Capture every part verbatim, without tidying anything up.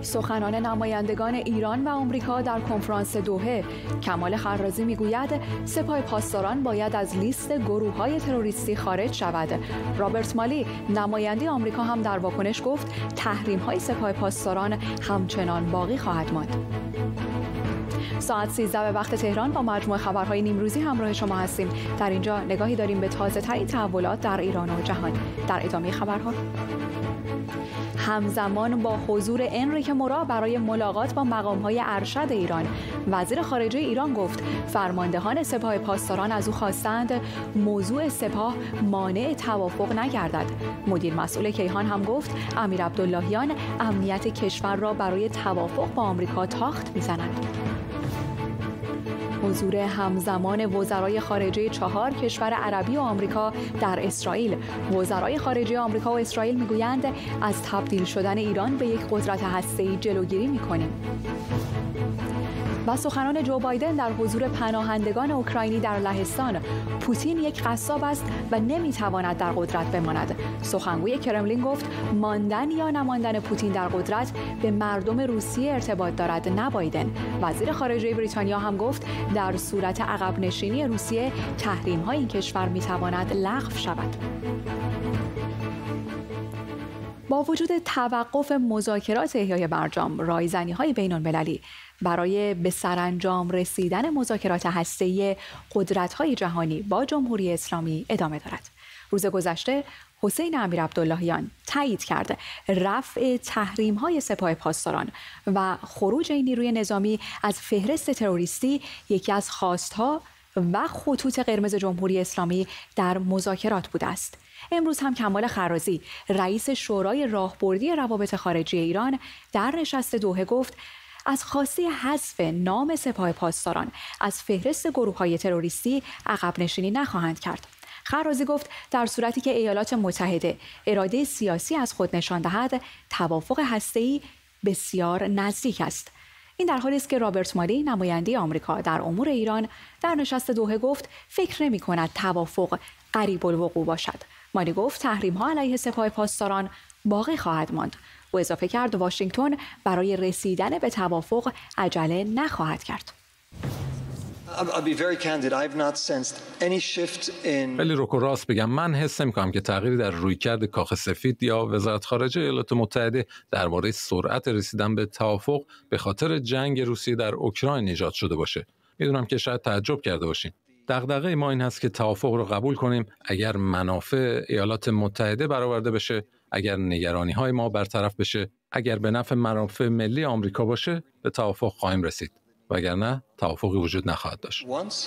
سخنان نمایندگان ایران و آمریکا در کنفرانس دوحه. کمال خرازی میگوید سپاه پاسداران باید از لیست گروه‌های تروریستی خارج شود. رابرت مالی نماینده آمریکا هم در واکنش گفت تحریم‌های سپاه پاسداران همچنان باقی خواهد ماند. ساعت سیزده به وقت تهران با مجموع خبرهای نیمروزی همراه شما هستیم. در اینجا نگاهی داریم به تازه‌ترین تحولات در ایران و جهان. در ادامه خبرها همزمان با حضور انریک مورا برای ملاقات با مقام‌های ارشد ایران، وزیر خارجه ایران گفت فرماندهان سپاه پاسداران از او خواستند موضوع سپاه مانع توافق نگردد. مدیر مسئول کیهان هم گفت امیر عبداللهیان امنیت کشور را برای توافق با آمریکا تاخت می‌زند. حضور همزمان وزرای خارجه چهار کشور عربی و آمریکا در اسرائیل. وزرای خارجه آمریکا و اسرائیل میگویند از تبدیل شدن ایران به یک قدرت هسته‌ای جلوگیری می‌کنیم. و سخنان جو بایدن در حضور پناهندگان اوکراینی در لهستان. پوتین یک قصاب است و نمیتواند در قدرت بماند. سخنگوی کرملین گفت ماندن یا نماندن پوتین در قدرت به مردم روسیه ارتباط دارد، نه بایدن. وزیر خارجه بریتانیا هم گفت در صورت عقب نشینی روسیه تحریم‌های این کشور میتواند لغو شود. با وجود توقف مذاکرات احیای برجام، رایزنی‌های بین‌المللی برای به سرانجام رسیدن مذاکرات هسته‌ای قدرت‌های جهانی با جمهوری اسلامی ادامه دارد. روز گذشته حسین امیر عبداللهیان تایید کرد رفع تحریم‌های سپاه پاسداران و خروج این نیروی نظامی از فهرست تروریستی یکی از خواست‌ها و خطوط قرمز جمهوری اسلامی در مذاکرات بوده است. امروز هم کمال خرازی رئیس شورای راهبردی روابط خارجی ایران در نشست دوحه گفت از خواسته حذف نام سپاه پاسداران از فهرست گروه‌های تروریستی عقب نشینی نخواهند کرد. خرازی گفت در صورتی که ایالات متحده اراده سیاسی از خود نشان دهد، توافق هسته‌ای بسیار نزدیک است. این در حالی است که رابرت مالی نماینده آمریکا در امور ایران در نشست دوحه گفت فکر نمی‌کند توافق قریب الوقوع باشد. مالی گفت تحریم‌ها علیه سپاه پاسداران باقی خواهد ماند. او اضافه کرد واشنگتن برای رسیدن به توافق عجله نخواهد کرد. خیلی روک و راست بگم، من حس نمی‌کنم که تغییری در رویکرد کاخ سفید یا وزارت خارجه ایالات متحده درباره سرعت رسیدن به توافق به خاطر جنگ روسیه در اوکراین ایجاد شده باشه. میدونم که شاید تعجب کرده باشین. دغدغه ما این هست که توافق رو قبول کنیم اگر منافع ایالات متحده برآورده بشه، اگر نگرانی‌های ما برطرف بشه، اگر به نفع منافع ملی آمریکا باشه، به توافق خواهیم رسید. وگرنه توافقی وجود نخواهد داشت.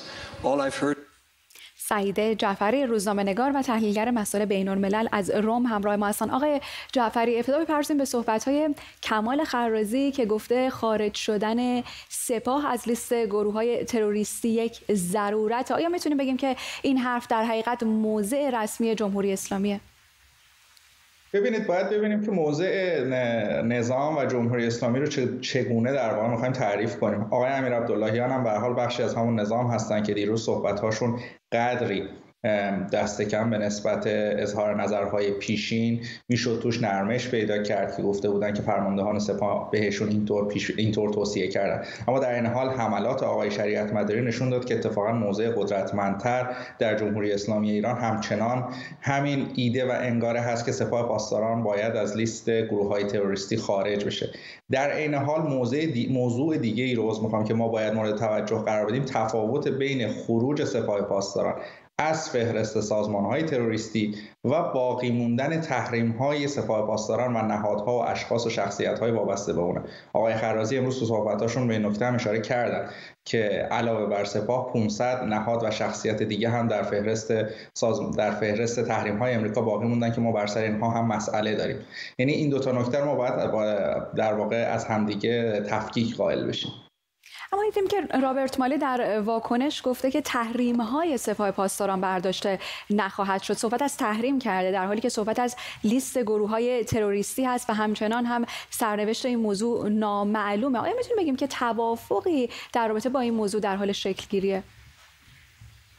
سعید جعفری روزنامه‌نگار و تحلیلگر مسائل بین‌الملل از روم همراه ما هستند. آقای جعفری، ابتدا بپرسیم به صحبت‌های کمال خرازی که گفته خارج شدن سپاه از لیست گروه‌های تروریستی یک ضرورت. آیا میتونیم بگیم که این حرف در حقیقت موضع رسمی جمهوری اسلامیه؟ ببینید، باید ببینیم که موضع نظام و جمهوری اسلامی رو چگونه در واقع می‌خوایم تعریف کنیم. آقای امیر عبداللهیان هم به هر حال بخشی از همون نظام هستن که دیروز صحبت‌هاشون قدری دست کم به نسبت اظهار نظرهای پیشین میشد توش نرمش پیدا کرد که گفته بودن که فرماندهان سپاه بهشون اینطور پیش اینطور توصیه کردن. اما در این حال حملات آقای شریعت مداری نشون داد که اتفاقا موضع قدرتمندتر در جمهوری اسلامی ایران همچنان همین ایده و انگاره هست که سپاه پاسداران باید از لیست گروه‌های تروریستی خارج بشه. در این حال موضوع دی... موضوع دیگه ای رو میخوام که ما باید مورد توجه قرار بدیم، تفاوت بین خروج سپاه پاسداران از فهرست سازمان‌های تروریستی و باقی موندن تحریم‌های سپاه پاسداران و نهادها و اشخاص و شخصیت‌های وابسته به اون. آقای خرازی امروز تو صحبتاشون به نکته هم اشاره کردن که علاوه بر سپاه پانصد نهاد و شخصیت دیگه هم در فهرست ساز... در فهرست تحریم‌های آمریکا باقی موندن که ما بر سر اینها هم مسئله داریم. یعنی این دو تا نکته رو ما باید در واقع از همدیگه تفکیک قائل بشیم. اما دیدیم که رابرت مالی در واکنش گفته که تحریم‌های سپاه پاسداران برداشته نخواهد شد. صحبت از تحریم کرده در حالی که صحبت از لیست گروه‌های تروریستی هست و همچنان هم سرنوشت این موضوع نامعلومه. آیا میتونیم بگیم که توافقی در رابطه با این موضوع در حال شکل گیریه؟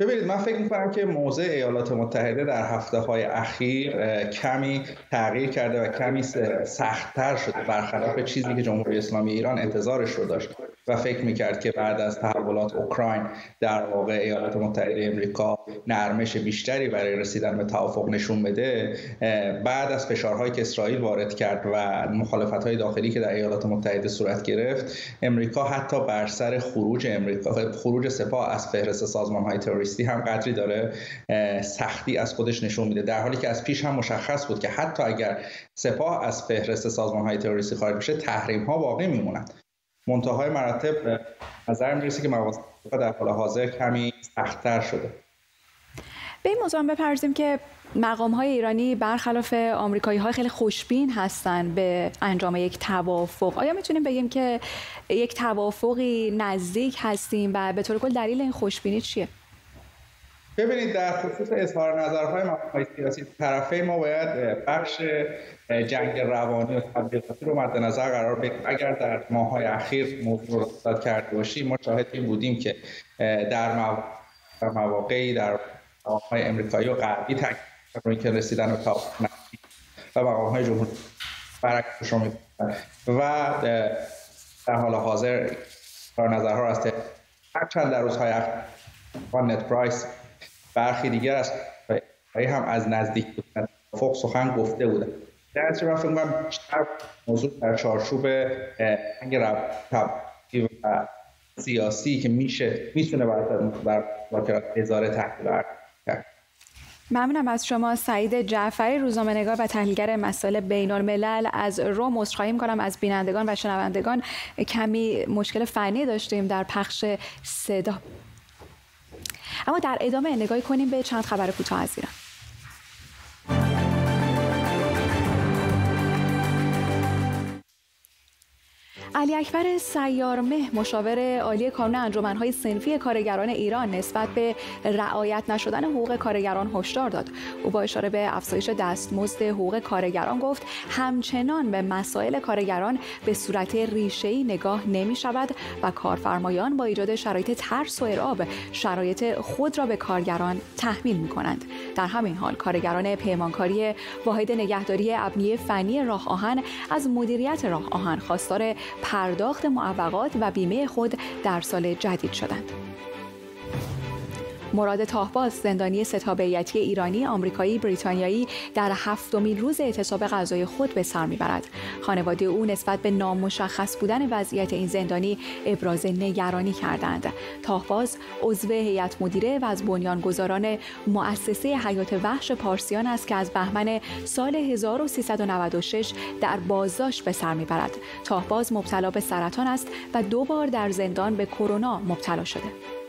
ببینید من فکر می‌کنم که موضع ایالات متحده در هفته‌های اخیر کمی تغییر کرده و کمی سخت‌تر شده، برخلاف چیزی که جمهوری اسلامی ایران انتظارش رو داشت و فکر می‌کرد که بعد از تحولات اوکراین در واقع ایالات متحده آمریکا نرمش بیشتری برای رسیدن به توافق نشون بده. بعد از فشارهایی که اسرائیل وارد کرد و مخالفت‌های داخلی که در ایالات متحده صورت گرفت، آمریکا حتی بر سر خروج آمریکا خروج سپاه از فهرست سازمان‌های تروریستی هم قدری داره سختی از خودش نشون میده، در حالی که از پیش هم مشخص بود که حتی اگر سپاه از فهرست سازمان‌های تروریستی خارج بشه تحریم‌ها باقی میمونند. منتهای مراتب به نظر میرسه که مواضع در حال حاضر کمی سخت‌تر شده. به این موضوع بپردازیم که مقام‌های ایرانی برخلاف آمریکایی‌ها خیلی خوشبین هستن به انجام یک توافق. آیا میتونیم بگیم که یک توافقی نزدیک هستیم و به طور کل دلیل این خوشبینی چیه؟ ببینید در خصوص اظهار نظرهای مقام‌های سیاسی طرفین ما باید بخش جنگ روانی و تبلیغاتی رو مد نظر قرار بدیم. اگر در ماه‌های اخیر موضوع رو رصد کرده باشیم ما شاهد این بودیم که در مواقعی در مقام‌های آمریکایی و غربی تاکید روی که رسیدن به توافق و مقام‌های جمهوری برعکسش رو می‌کنند و در حال حاضر اظهار نظرها را از هرچند در روزهای اخیر نت پرایس برخی دیگر از هم از نزدیک بودن توافق سخن گفته بودن. در نتیجه من فکر می‌کنم بیشتر موضوع در چارچوب جنگ روانی و سیاسی که میشه میتونه بر مذاکرات اظهار تحلیل کرد. ممنونم از شما سعید جعفری، روزنامه‌نگار و تحلیلگر مسائل بین‌الملل از روم. عذرخواهی می‌کنم از بینندگان و شنوندگان، کمی مشکل فنی داشتیم در پخش صدا. اما در ادامه نگاهی کنیم به چند خبر کوتاه از ایران. علی اکبر سیارمه، مشاور عالی کانون انجمن‌های صنفی کارگران ایران، نسبت به رعایت نشدن حقوق کارگران هشدار داد. او با اشاره به افزایش دستمزد حقوق کارگران گفت همچنان به مسائل کارگران به صورت ریشه‌ای نگاه نمی‌شود و کارفرمایان با ایجاد شرایط ترس و ارعاب شرایط خود را به کارگران تحمیل می‌کنند. در همین حال کارگران پیمانکاری واحد نگهداری ابنیه فنی راه آهن از مدیریت راه آهن خواستار پرداخت معوقات و بیمه خود در سال جدید شدند. مراد طاهباز، زندانی ستابه‌ایتی ایرانی، آمریکایی، بریتانیایی، در هفتمین روز اعتصاب غذای خود به سر میبرد. خانواده او نسبت به نامشخص بودن وضعیت این زندانی ابراز نگرانی کردند. طاهباز عضو هیئت مدیره و از بنیانگذاران مؤسسه حیات وحش پارسیان است که از بهمن سال هزار و سیصد و نود و شش در بازداشت به سر میبرد. طاهباز مبتلا به سرطان است و دو بار در زندان به کرونا مبتلا شده.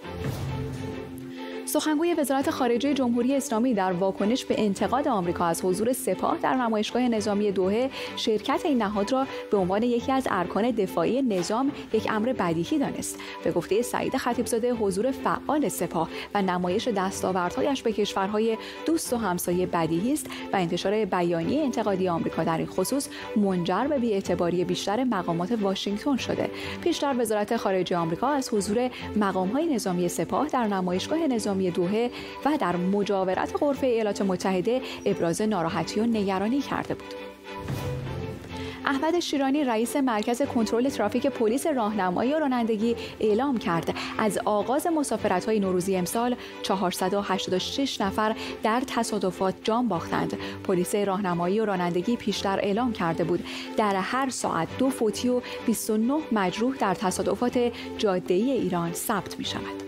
سخنگوی وزارت خارجه جمهوری اسلامی در واکنش به انتقاد آمریکا از حضور سپاه در نمایشگاه نظامی دوحه، شرکت این نهاد را به عنوان یکی از ارکان دفاعی نظام یک امر بدیهی دانست. به گفته سعید خطیبزاده، حضور فعال سپاه و نمایش دستاوردهایش به کشورهای دوست و همسایه بدیهی است و انتشار بیانیه انتقادی آمریکا در این خصوص منجر به بی‌اعتباری بیشتر مقامات واشنگتن شده. پیشتر وزارت خارجه آمریکا از حضور مقام‌های نظامی سپاه در نمایشگاه نظامی دوحه و در مجاورت غرفه ایالات متحده ابراز ناراحتی و نگرانی کرده بود. احمد شیرانی، رئیس مرکز کنترل ترافیک پلیس راهنمایی و رانندگی، اعلام کرد از آغاز مسافرت‌های نوروزی امسال چهارصد و هشتاد و شش نفر در تصادفات جان باختند. پلیس راهنمایی و رانندگی پیشتر اعلام کرده بود در هر ساعت دو فوتی و بیست و نه مجروح در تصادفات جاده‌ای ایران ثبت می‌شود.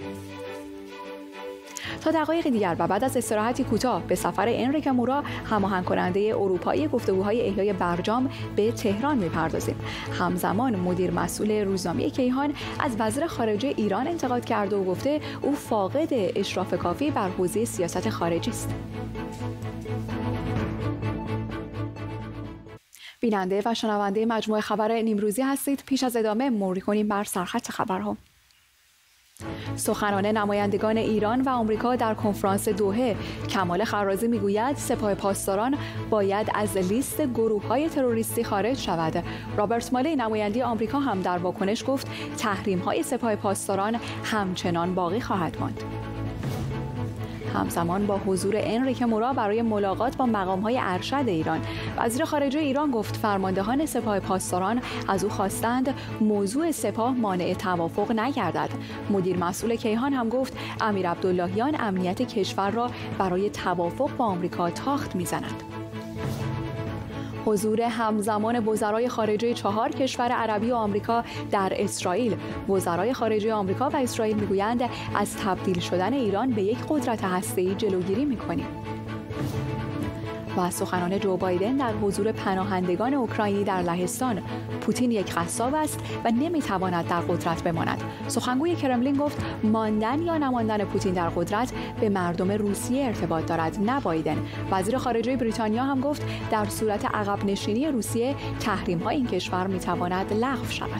تا دقایق دیگر و بعد از استراحتی کوتاه به سفر انریک مورا، هماهنگ کننده اروپایی گفتگوهای احیای برجام، به تهران می‌پردازیم. همزمان مدیر مسئول روزنامه کیهان از وزیر خارجه ایران انتقاد کرده و گفته او فاقد اشراف کافی بر حوزه سیاست خارجی است. بیننده و شنونده مجموعه خبر نیمروزی هستید. پیش از ادامه مروری کنیم بر سرخط خبرها. سخنان نمایندگان ایران و آمریکا در کنفرانس دوحه. کمال خرازی میگوید سپاه پاسداران باید از لیست گروه‌های تروریستی خارج شود. رابرت مالی، نماینده آمریکا، هم در واکنش گفت تحریم‌های سپاه پاسداران همچنان باقی خواهد ماند. همزمان با حضور انریک مورا برای ملاقات با مقام‌های ارشد ایران. وزیر خارجه ایران گفت فرماندهان سپاه پاسداران از او خواستند موضوع سپاه مانع توافق نگردد. مدیر مسئول کیهان هم گفت امیر عبداللهیان امنیت کشور را برای توافق با آمریکا تاخت می‌زند. حضور همزمان وزرای خارجه چهار کشور عربی و آمریکا در اسرائیل. وزرای خارجه آمریکا و اسرائیل میگویند از تبدیل شدن ایران به یک قدرت هسته‌ای جلوگیری می‌کنیم. و سخنان جو بایدن در حضور پناهندگان اوکراینی در لهستان. پوتین یک قصاب است و نمیتواند در قدرت بماند. سخنگوی کرملین گفت ماندن یا نماندن پوتین در قدرت به مردم روسیه ارتباط دارد، نه بایدن. وزیر خارجه بریتانیا هم گفت در صورت عقب نشینی روسیه تحریم‌های این کشور میتواند لغو شود.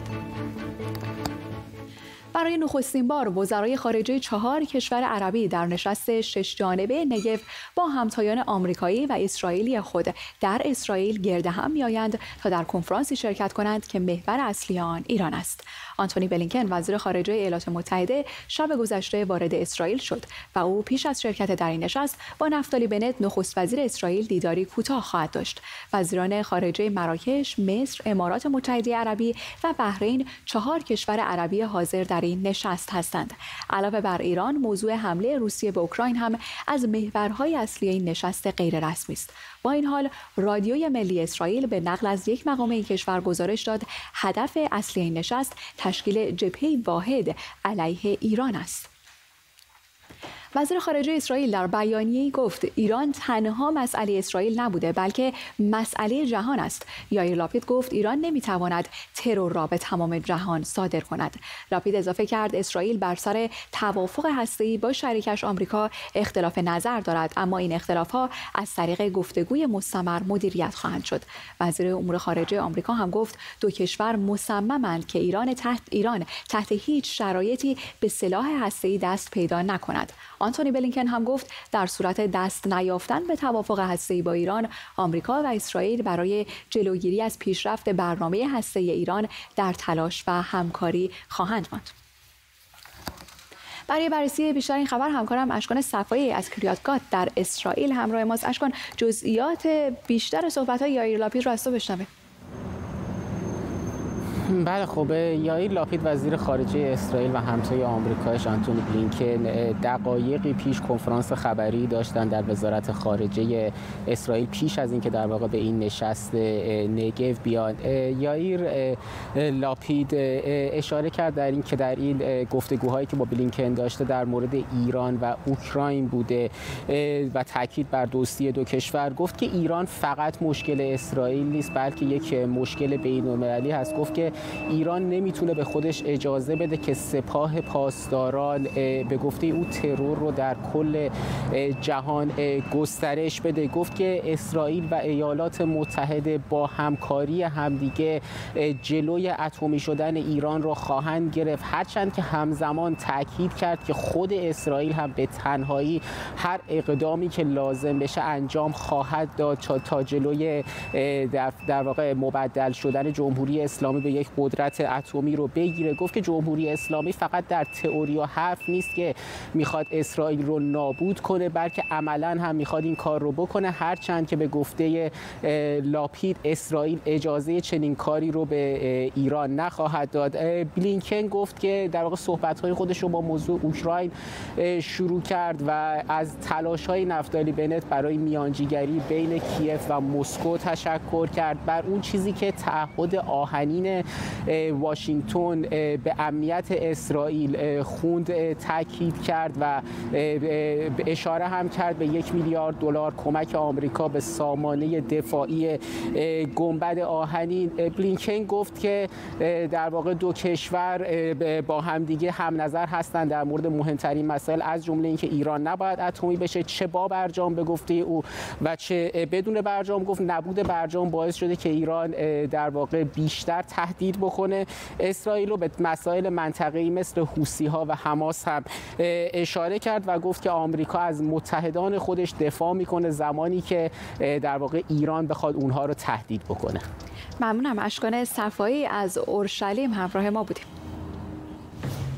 برای نخستین بار وزرای خارجه چهار کشور عربی در نشست شش جانبه نگو با همتایان آمریکایی و اسرائیلی خود در اسرائیل گرد هم می‌آیند تا در کنفرانسی شرکت کنند که محور اصلی آن ایران است. آنتونی بلینکن وزیر خارجه ایالات متحده شب گذشته وارد اسرائیل شد و او پیش از شرکت در این نشست با نفتالی بنت نخست وزیر اسرائیل دیداری کوتاه خواهد داشت. وزیران خارجه مراکش، مصر، امارات متحده عربی و بحرین چهار کشور عربی حاضر در این نشست هستند. علاوه بر ایران، موضوع حمله روسیه به اوکراین هم از محورهای اصلی این نشست غیر رسمی است. با این حال رادیوی ملی اسرائیل به نقل از یک مقام این کشور گزارش داد هدف اصلی این نشست تشکیل جبهه واحد علیه ایران است. وزیر خارجه اسرائیل در بیانیه‌ای گفت ایران تنها مسئله اسرائیل نبوده بلکه مسئله جهان است. یائیر لاپید گفت ایران نمیتواند ترور را به تمام جهان صادر کند. لاپید اضافه کرد اسرائیل بر سر توافق هسته‌ای با شریکش آمریکا اختلاف نظر دارد، اما این اختلاف‌ها از طریق گفتگوی مستمر مدیریت خواهند شد. وزیر امور خارجه آمریکا هم گفت دو کشور مصممند که ایران تحت ایران تحت هیچ شرایطی به سلاح هسته‌ای دست پیدا نکند. آنتونی بلینکن هم گفت در صورت دست نیافتن به توافق هسته‌ای با ایران، آمریکا و اسرائیل برای جلوگیری از پیشرفت برنامه هسته‌ای ایران در تلاش و همکاری خواهند ماند. برای بررسی بیشتر این خبر همکارم اشکان صفایی از کریات گات در اسرائیل همراه ماست. اشکان، جزئیات بیشتر صحبت‌های یائیر لاپید را از تو بشنویم. بله خب، یائیر لاپید وزیر خارجه اسرائیل و همتای آمریکایش آنتونی بلینکن دقایقی پیش کنفرانس خبری داشتن در وزارت خارجه اسرائیل پیش از اینکه در واقع به این نشست نگو بیان. یائیر لاپید اشاره کرد در این که در این گفتگوهایی که با بلینکن داشته در مورد ایران و اوکراین بوده و تاکید بر دوستی دو کشور. گفت که ایران فقط مشکل اسرائیل نیست بلکه یک مشکل بین‌المللی هست. گفت که ایران نمیتونه به خودش اجازه بده که سپاه پاسداران به گفته او ترور رو در کل جهان گسترش بده. گفت که اسرائیل و ایالات متحده با همکاری همدیگه جلوی اتمی شدن ایران رو خواهند گرفت، هرچند که همزمان تاکید کرد که خود اسرائیل هم به تنهایی هر اقدامی که لازم بشه انجام خواهد داد تا جلوی در, در واقع مبدل شدن جمهوری اسلامی به یک قدرت اتمی رو بگیره. گفت که جمهوری اسلامی فقط در تئوری و حرف نیست که میخواد اسرائیل رو نابود کنه بلکه عملاً هم میخواد این کار رو بکنه، هرچند که به گفته لاپید اسرائیل اجازه چنین کاری رو به ایران نخواهد داد. بلینکن گفت که در واقع صحبت‌های خودش رو با موضوع اوکراین شروع کرد و از تلاش‌های نفتالی بنت برای میانجیگری بین کیف و مسکو تشکر کرد. بر اون چیزی که تعهد آهنین واشنگتن به امنیت اسرائیل خوند تاکید کرد و اشاره هم کرد به یک میلیارد دلار کمک آمریکا به سامانه دفاعی گنبد آهنین. بلینکن گفت که در واقع دو کشور با همدیگه هم نظر هستند در مورد مهمترین مسائل، از جمله اینکه ایران نباید اتمی بشه، چه با برجام به گفته او و چه بدون برجام. گفت نبود برجام باعث شده که ایران در واقع بیشتر تهدید بکنه اسرائیل رو. به مسائل منطقه‌ای مثل حوثی‌ها و حماس هم اشاره کرد و گفت که آمریکا از متحدان خودش دفاع میکنه زمانی که در واقع ایران بخواد اونها رو تهدید بکنه. ممنونم. اشکان صفایی از اورشلیم همراه ما بودیم.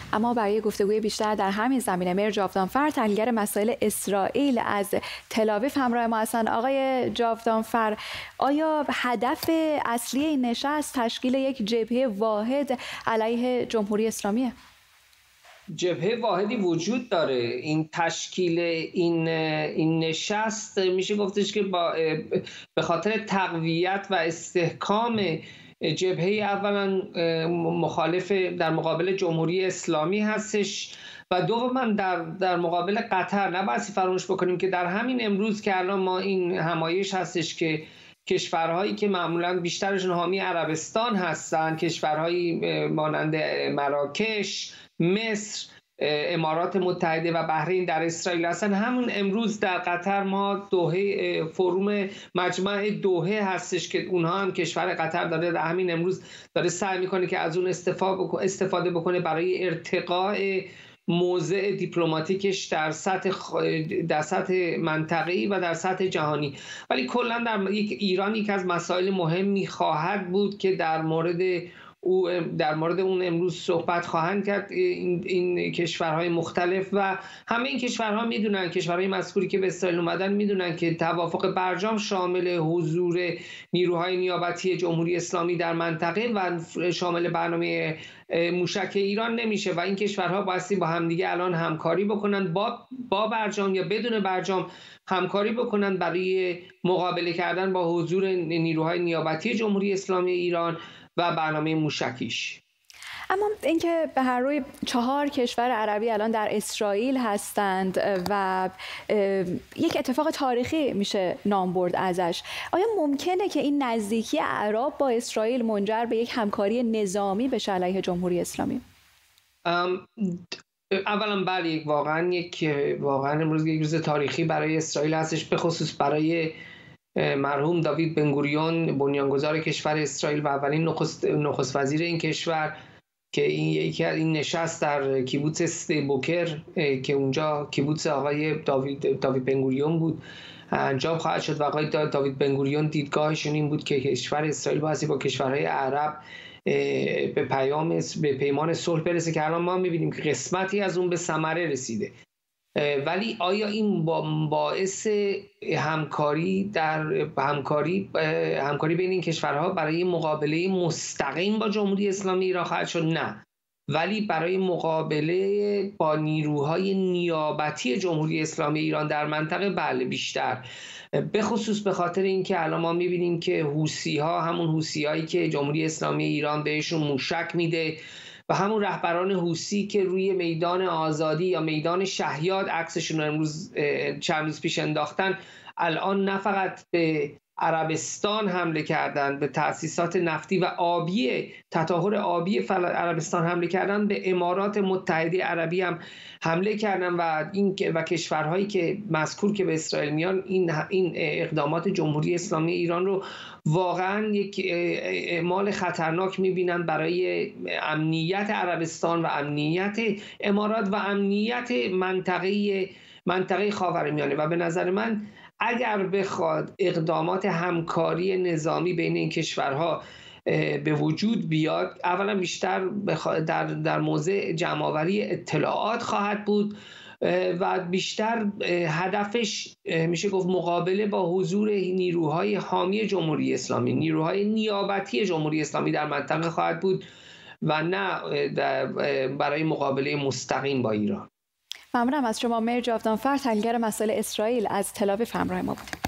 اما برای گفتگوی بیشتر در همین زمینه مهر جاودانفر، تحلیلگر مسائل اسرائیل از تل‌آویو همراه ما هستند. آقای جاودانفر، آیا هدف اصلی این نشست تشکیل یک جبهه واحد علیه جمهوری اسلامیه؟ جبهه واحدی وجود داره. این تشکیل این این نشست میشه گفتش که با به خاطر تقویت و استحکام جبهه اولا مخالف در مقابل جمهوری اسلامی هستش و دوما در در مقابل قطر. نباید فراموش بکنیم که در همین امروز که الان ما این همایش هستش که کشورهایی که معمولا بیشترشون حامی عربستان هستن، کشورهایی مانند مراکش، مصر، امارات متحده و بحرین در اسرائیل هستن، همون امروز در قطر ما دوحه فروم مجمع دوحه هستش که اونها هم کشور قطر داره در همین امروز داره سعی میکنه که از اون استفاده بکنه برای ارتقاء موضع دیپلماتیکش در سطح در سطح منطقه‌ای و در سطح جهانی. ولی کلا در ایران یک از مسائل مهمی خواهد بود که در مورد او در مورد اون امروز صحبت خواهند کرد این, این کشورهای مختلف و همه این کشورها میدونن، کشورهای مذکوری که به اسرائیل اومدن میدونن که توافق برجام شامل حضور نیروهای نیابتی جمهوری اسلامی در منطقه و شامل برنامه موشک ایران نمیشه و این کشورها بایستی با همدیگه الان همکاری بکنن، با با برجام یا بدون برجام همکاری بکنن برای مقابله کردن با حضور نیروهای نیابتی جمهوری اسلامی ایران و برنامه موشکیش. اما اینکه به هر روی چهار کشور عربی الان در اسرائیل هستند و یک اتفاق تاریخی میشه نام برد ازش، آیا ممکنه که این نزدیکی اعراب با اسرائیل منجر به یک همکاری نظامی بشه علیه جمهوری اسلامی؟ اولا بله، یک واقعا یک واقعا امروز یک روز تاریخی برای اسرائیل هستش، به خصوص برای مرحوم داوید بنگوریون بنیانگذار کشور اسرائیل و اولین نخست نخست وزیر این کشور که این یکی از این نشست در کیبوتس سده بوکر که اونجا کیبوتس آقای داوید داوید بنگوریون بود انجام خواهد شد و آقای داوید بنگوریون دیدگاهشون این بود که کشور اسرائیل بایستی با کشورهای عرب به پیام به پیمان صلح برسه که الان ما می‌بینیم که قسمتی از اون به ثمره رسیده. ولی آیا این باعث همکاری در همکاری همکاری بین این کشورها برای مقابله مستقیم با جمهوری اسلامی ایران خواهد شد؟ نه، ولی برای مقابله با نیروهای نیابتی جمهوری اسلامی ایران در منطقه بله بیشتر، به خصوص به خاطر اینکه الان ما می‌بینیم که حوثی‌ها، همون حوثی‌هایی که جمهوری اسلامی ایران بهشون موشک میده و همون رهبران حوثی که روی میدان آزادی یا میدان شهیاد عکسشون رو امروز چند روز پیش انداختن، الان نه فقط به عربستان حمله کردن، به تأسیسات نفتی و آبی تطهر آبی عربستان حمله کردن، به امارات متحده عربی هم حمله کردن و این و کشورهایی که مذکور که به اسرائیل میان این این اقدامات جمهوری اسلامی ایران رو واقعا یک اعمال خطرناک میبینن برای امنیت عربستان و امنیت امارات و امنیت منطقه منطقه خاورمیانه. و به نظر من اگر بخواد اقدامات همکاری نظامی بین این کشورها به وجود بیاد، اولا بیشتر در در موضع جمع‌آوری اطلاعات خواهد بود و بیشتر هدفش میشه گفت مقابله با حضور نیروهای حامی جمهوری اسلامی، نیروهای نیابتی جمهوری اسلامی در منطقه خواهد بود و نه برای مقابله مستقیم با ایران. ممنونم از شما مهر جاودانفر، تحلیلگر مسائل اسرائیل از تل‌آویو همراه ما بود.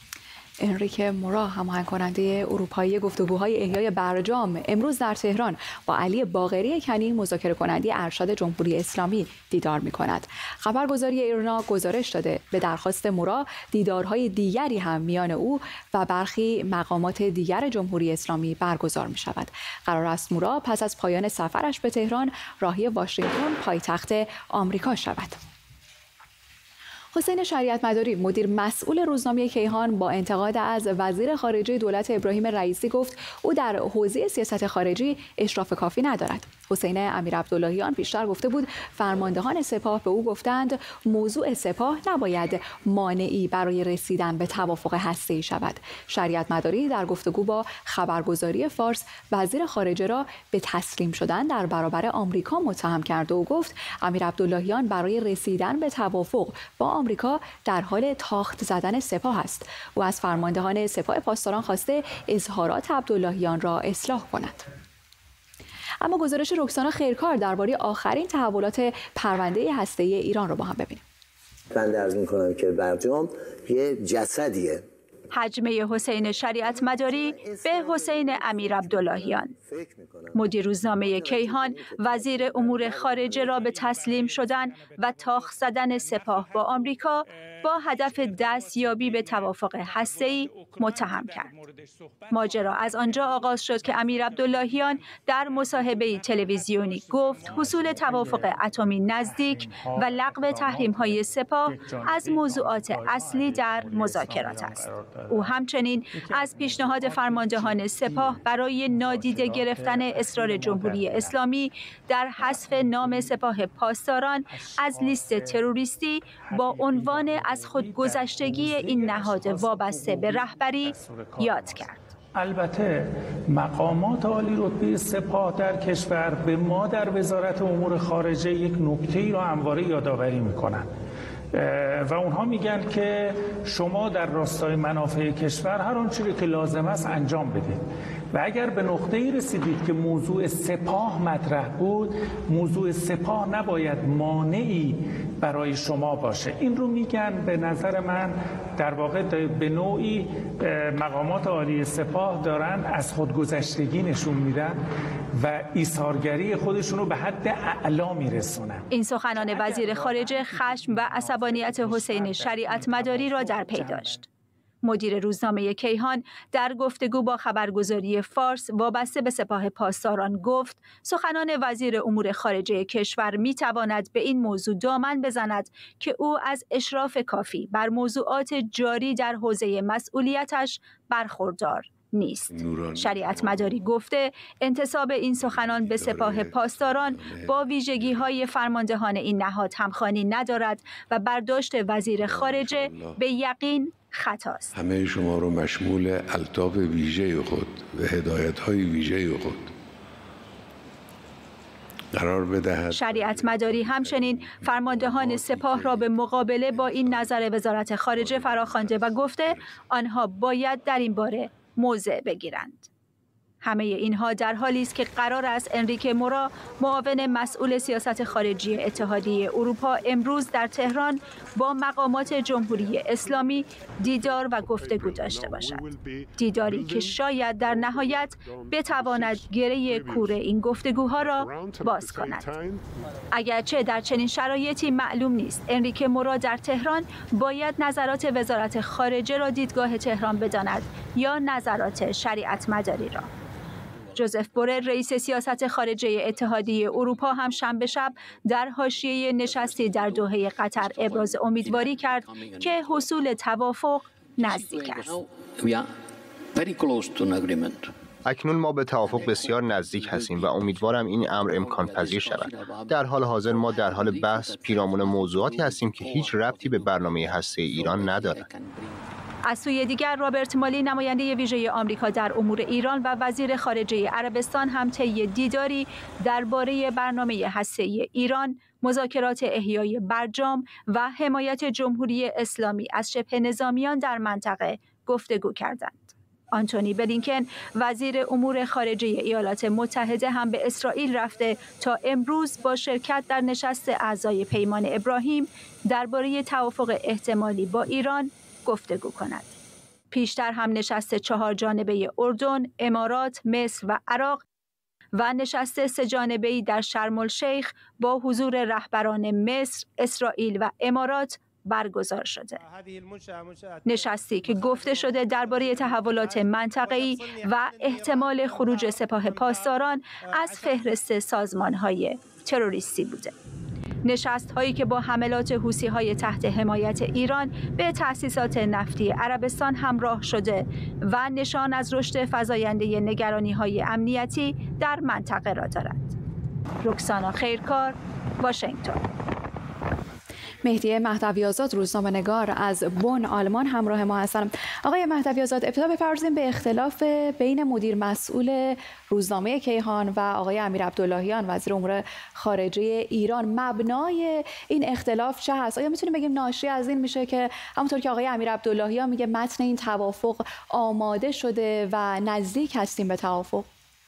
انریکه مورا، هماهنگ کننده اروپایی گفتگوهای احیای برجام، امروز در تهران با علی باقری کنی، مذاکره کننده ارشد جمهوری اسلامی دیدار می‌کند. خبرگزاری ایرنا گزارش داده به درخواست مورا دیدارهای دیگری هم میان او و برخی مقامات دیگر جمهوری اسلامی برگزار می‌شود. قرار است مورا پس از پایان سفرش به تهران راهی واشنگتن پایتخت آمریکا شود. حسین شریعت مداری مدیر مسئول روزنامه کیهان با انتقاد از وزیر خارجه دولت ابراهیم رئیسی گفت او در حوزه سیاست خارجی اشراف کافی ندارد. حسین امیرعبداللهیان بیشتر گفته بود فرماندهان سپاه به او گفتند موضوع سپاه نباید مانعی برای رسیدن به توافق هسته‌ای شود. شریعت مداری در گفتگو با خبرگزاری فارس وزیر خارجه را به تسلیم شدن در برابر آمریکا متهم کرد و گفت امیرعبداللهیان برای رسیدن به توافق با آمریکا در حال تاخت زدن سپاه است. او از فرماندهان سپاه پاسداران خواسته اظهارات عبداللهیان را اصلاح کند. اما گزارش رکسانا خیرکار درباره آخرین تحولات پرونده هسته‌ای ایران رو با هم ببینیم. بنده عرض می‌کنم که برجام یه جسدیه. حجمه حسین شریعت مداری به حسین امیرعبداللهیان. مدیر روزنامه کیهان وزیر امور خارجه را به تسلیم شدن و تاخت زدن سپاه با آمریکا با هدف دستیابی به توافق هسته‌ای متهم کرد. ماجرا از آنجا آغاز شد که امیرعبداللهیان در مصاحبه تلویزیونی گفت حصول توافق اتمی نزدیک و لغو تحریم‌های سپاه از موضوعات اصلی در مذاکرات است. او همچنین از پیشنهاد فرماندهان سپاه برای نادیده گرفتن اصرار جمهوری اسلامی در حذف نام سپاه پاسداران از لیست تروریستی با عنوان از خودگذشتگی این نهاد وابسته به رهبری یاد کرد. البته مقامات عالی رتبه سپاه در کشور به ما در وزارت امور خارجه یک نکته‌ای را همواره یادآوری می‌کنند و اونها میگن که شما در راستای منافع کشور هر آنچه که لازم است انجام بدید و اگر به نقطه‌ای رسیدید که موضوع سپاه مطرح بود، موضوع سپاه نباید مانعی برای شما باشه. این رو میگن به نظر من در واقع به نوعی مقامات عالی سپاه دارن از خودگذشتگی نشون میدن و ایثارگری خودشون رو به حد اعلا میرسونن. این سخنان وزیر خارجه خشم و عصبانیت حسین شریعت مداری را در پی داشت. مدیر روزنامه کیهان در گفتگو با خبرگزاری فارس وابسته به سپاه پاسداران گفت سخنان وزیر امور خارجه کشور میتواند به این موضوع دامن بزند که او از اشراف کافی بر موضوعات جاری در حوزه مسئولیتش برخوردار نیست. شریعت مداری گفته انتساب این سخنان به سپاه پاسداران با ویژگی‌های فرماندهان این نهاد همخوانی ندارد و برداشت وزیر خارجه به یقین خطاست. همه شما رو مشمول الطاف ویژه خود و هدایت‌های ویژه خود قرار بدهد. شریعت مداری همچنین فرماندهان سپاه را به مقابله با این نظر وزارت خارجه فراخوانده و گفته آنها باید در این باره موضع بگیرند. همه اینها در حالی است که قرار است انریکه مورا معاون مسئول سیاست خارجی اتحادیه اروپا امروز در تهران با مقامات جمهوری اسلامی دیدار و گفتگو داشته باشد. دیداری که شاید در نهایت بتواند گره کور این گفتگوها را باز کند. اگرچه در چنین شرایطی معلوم نیست انریکه مورا در تهران باید نظرات وزارت خارجه را دیدگاه تهران بداند یا نظرات شریعت مداری را. جوزف بورل رئیس سیاست خارجه اتحادیه اروپا هم شنبه شب در حاشیه نشستی در دوحه قطر ابراز امیدواری کرد که حصول توافق نزدیک است. اکنون ما به توافق بسیار نزدیک هستیم و امیدوارم این امر امکان پذیر شود. در حال حاضر ما در حال بحث پیرامون موضوعاتی هستیم که هیچ ربطی به برنامه هسته‌ای ایران ندارد. از سوی دیگر رابرت مالی نماینده ویژه آمریکا در امور ایران و وزیر خارجه عربستان هم طی دیداری درباره برنامه هسته‌ای ایران، مذاکرات احیای برجام و حمایت جمهوری اسلامی از شبه نظامیان در منطقه گفتگو کردند. آنتونی بلینکن وزیر امور خارجه ایالات متحده هم به اسرائیل رفته تا امروز با شرکت در نشست اعضای پیمان ابراهیم درباره توافق احتمالی با ایران گفتگو کند. پیشتر هم نشست چهار جانبه اردن، امارات، مصر و عراق و نشست سه جانبه‌ای در شرم الشیخ با حضور رهبران مصر، اسرائیل و امارات برگزار شده. نشستی که گفته شده درباره تحولات منطقه‌ای و احتمال خروج سپاه پاسداران از فهرست سازمان‌های تروریستی بوده. نشست هایی که با حملات حوثی های تحت حمایت ایران به تأسیسات نفتی عربستان همراه شده و نشان از رشد فزاینده نگرانی های امنیتی در منطقه را دارد. رکسانا خیرکار، واشنگتن. مهدی مهدوی‌آزاد روزنامه‌نگار از بن آلمان همراه ما هستند. آقای مهدوی‌آزاد، ابتدا بپردازیم به اختلاف بین مدیر مسئول روزنامه کیهان و آقای امیر عبداللهیان وزیر امور خارجه ایران. مبنای این اختلاف چه هست؟ آیا میتونیم بگیم ناشی از این میشه که همونطور که آقای امیر عبداللهیان میگه متن این توافق آماده شده و نزدیک هستیم به توافق؟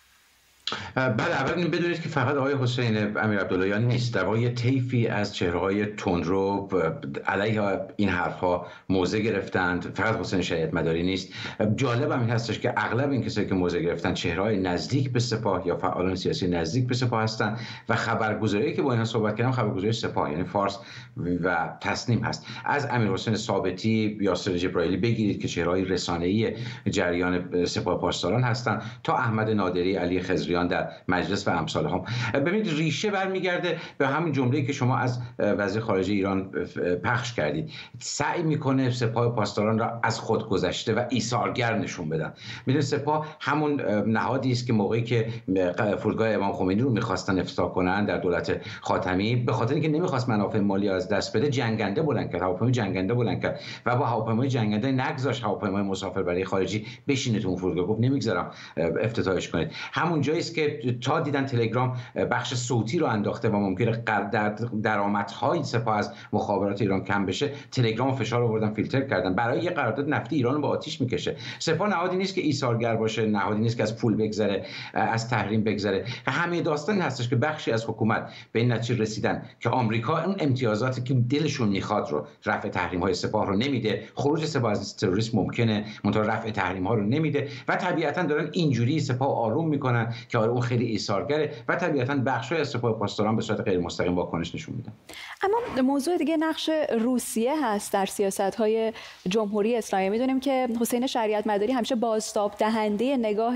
بله، اول بدونید که فقط آقای حسین امیر عبداللهیان نیست، در واقع طیفی از چهره‌های تندرو علیه این حرف‌ها موضع گرفتند. فقط حسین شریعت مداری نیست. جالب هم این هستش که اغلب این کسایی که موضع گرفتن چهره‌های نزدیک به سپاه یا فعالان سیاسی نزدیک به سپاه هستند و خبرگزاری که با اینها صحبت کردم خبرگزاری سپاه یعنی فارس و تصنیم هست. از امیر حسین ثابتی، یاسر جبرائیلی بگیرید که چهره‌های رسانه‌ای جریان سپاه پاسداران هستند تا احمد نادری، علی خضریان در مجلس و امثال هم. ببینید ریشه برمیگرده به همین جمله‌ای که شما از وزیر خارجه ایران پخش کردید. سعی میکنه سپاه پاسداران را از خود گذشته و ایثارگر نشون بدن. میدونید سپاه همون نهادی است که موقعی که فرودگاه امام خمینی رو میخواستن افتتاح کنن در دولت خاتمی، به خاطر اینکه نمیخواست منافع مالی از دست بده، جنگنده بلند کرد، هواپیمای جنگنده بلند کرد و با هواپیمای جنگنده نگذاشت هواپیمای مسافربری خارجی بشینه تو اون فرودگاه. گفت نمیگذارم افتتاحش کنید. همون جایی که تا دیدن تلگرام بخش صوتی رو انداخته و ممکنه درآمدهای سپاه از مخابرات ایران کم بشه، تلگرام فشار آوردن، فیلتر کردن. برای یه قرارداد نفتی ایران رو با آتش میکشه. سپاه نهادی نیست که ایثارگر باشه، نهادی نیست که از پول بگذره، از تحریم بگذره. همه داستان هستش که بخشی از حکومت به این نتیجه رسیدن که آمریکا اون امتیازاتی که دلشون میخواد رو، رفع تحریم های سپاه رو نمیده، خروج سپاه از تروریسم ممکنه، منتها رفع تحریم ها رو نمیده و طبیعتا دارن اینجوری سپاه آروم میکنن که اون خیلی ایثارگره و طبیعتاً بخش‌های از سپاه پاسداران به صورت غیر مستقیم واکنش نشون میدن. اما موضوع دیگه نقش روسیه هست در سیاست‌های جمهوری اسلامی. میدونیم که حسین شریعت مداری همیشه بازتاب دهنده نگاه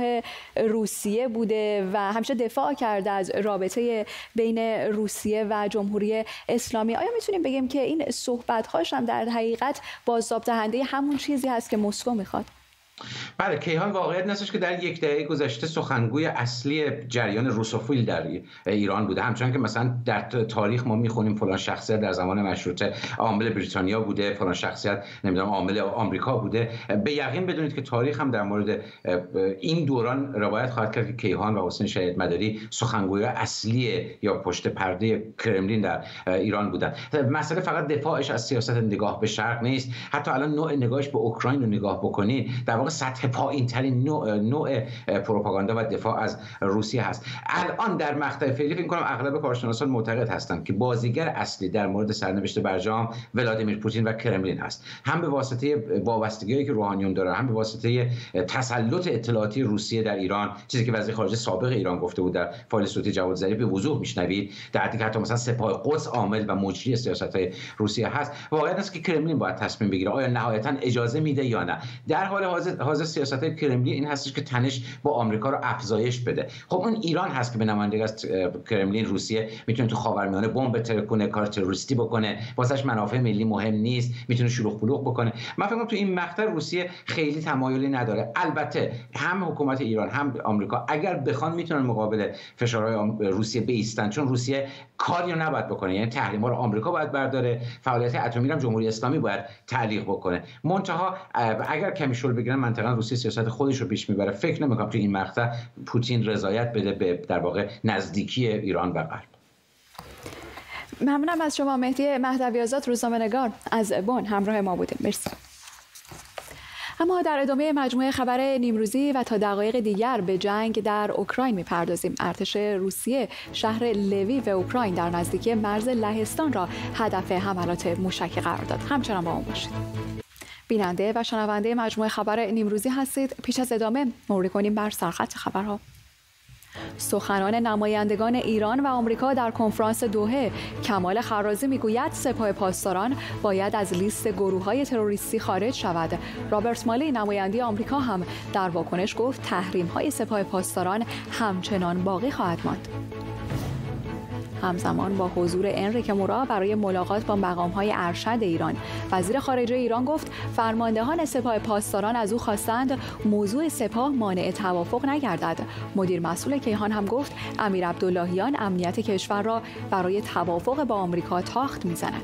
روسیه بوده و همیشه دفاع کرده از رابطه بین روسیه و جمهوری اسلامی. آیا میتونیم بگیم که این صحبت‌هاش هم در حقیقت بازتاب دهنده همون چیزی هست که مسکو میخواد؟ بله، کیهان واقعیت نستش که در یک دهه گذشته سخنگوی اصلی جریان روسوفیل در ایران بوده. همچنان که مثلا در تاریخ ما میخونیم فلان شخصیت در زمان مشروطه عامل بریتانیا بوده، فلان شخصیت نمیدونم عامل آمریکا بوده. به یقین بدونید که تاریخ هم در مورد این دوران روایت خواهد کرد که کیهان و حسین شریعت مداری سخنگوی اصلی یا پشت پرده کرملین در ایران بودن. مسئله فقط دفاعش از سیاست نگاه به شرق نیست. حتی الان نوع نگاهش به اوکراین رو نگاه بکنید، در واقع سطح پایین ترین نوع, نوع پروپاگاندا و دفاع از روسیه هست. الان در مقطع فعلی فکر کنم اغلب کارشناسان معتقد هستند که بازیگر اصلی در مورد سرنوشت برجام ولادیمیر پوتین و کرملین هست، هم به واسطه وابستگی‌ای که روحانیون دارن، هم به واسطه تسلط اطلاعاتی روسیه در ایران، چیزی که وزیر خارجه سابق ایران گفته بود در فایل صوتی جواد ظریف به وضوح میشنوید، در حدی که حتی مثلا سپاه قدس عامل و مجری سیاست‌های روسیه هست. واقعیت است که کرملین باید تصمیم بگیره آیا نهایتاً اجازه میده یا نه. در حال حاضر حاضر سیاست کرملین این هستش که تنش با آمریکا رو افزایش بده. خب اون ایران هست که به نمایندگی از کرملین روسیه میتونه تو خاورمیانه بمب بترکونه، کار تروریستی بکنه، واسش منافع ملی مهم نیست، میتونه شلوغ پلوغ بکنه. من فکر کنم تو این مقطع روسیه خیلی تمایلی نداره. البته هم حکومت ایران هم آمریکا اگر بخوان میتونن مقابل فشارهای روسیه بایستن، چون روسیه کاری رو نباید بکنه، یعنی تحریم‌ها رو آمریکا باید برداره، فعالیت اتمی رو جمهوری اسلامی باید تعلیق بکنه. منتها اگر کمی شل بگیرن منطقه روسیه سیاست خودش رو پیش میبره. فکر نمی‌کنم تو این مقطع پوتین رضایت بده به در واقع نزدیکی ایران و غرب. ممنونم از شما مهدی مهدوی‌آزاد روزنامه‌نگار از بن همراه ما بودیم. مرسی. اما در ادامه مجموعه خبر نیمروزی و تا دقایق دیگر به جنگ در اوکراین می‌پردازیم. ارتش روسیه شهر لویو و اوکراین در نزدیکی مرز لهستان را هدف حملات موشکی قرار داد. همچنان با ما باشید. بیننده و شنونده مجموعه خبر نیمروزی هستید. پیش از ادامه مرور کنیم بر سرخط خبرها. سخنان نمایندگان ایران و آمریکا در کنفرانس دوحه. کمال خرازی میگوید سپاه پاسداران باید از لیست گروه‌های تروریستی خارج شود. رابرت مالی نماینده آمریکا هم در واکنش گفت تحریم‌های سپاه پاسداران همچنان باقی خواهد ماند. همزمان با حضور انریک مورا برای ملاقات با مقام‌های ارشد ایران، وزیر خارجه ایران گفت فرماندهان سپاه پاسداران از او خواستند موضوع سپاه مانع توافق نگردد. مدیر مسئول کیهان هم گفت امیر عبداللهیان امنیت کشور را برای توافق با آمریکا تاخت می‌زند.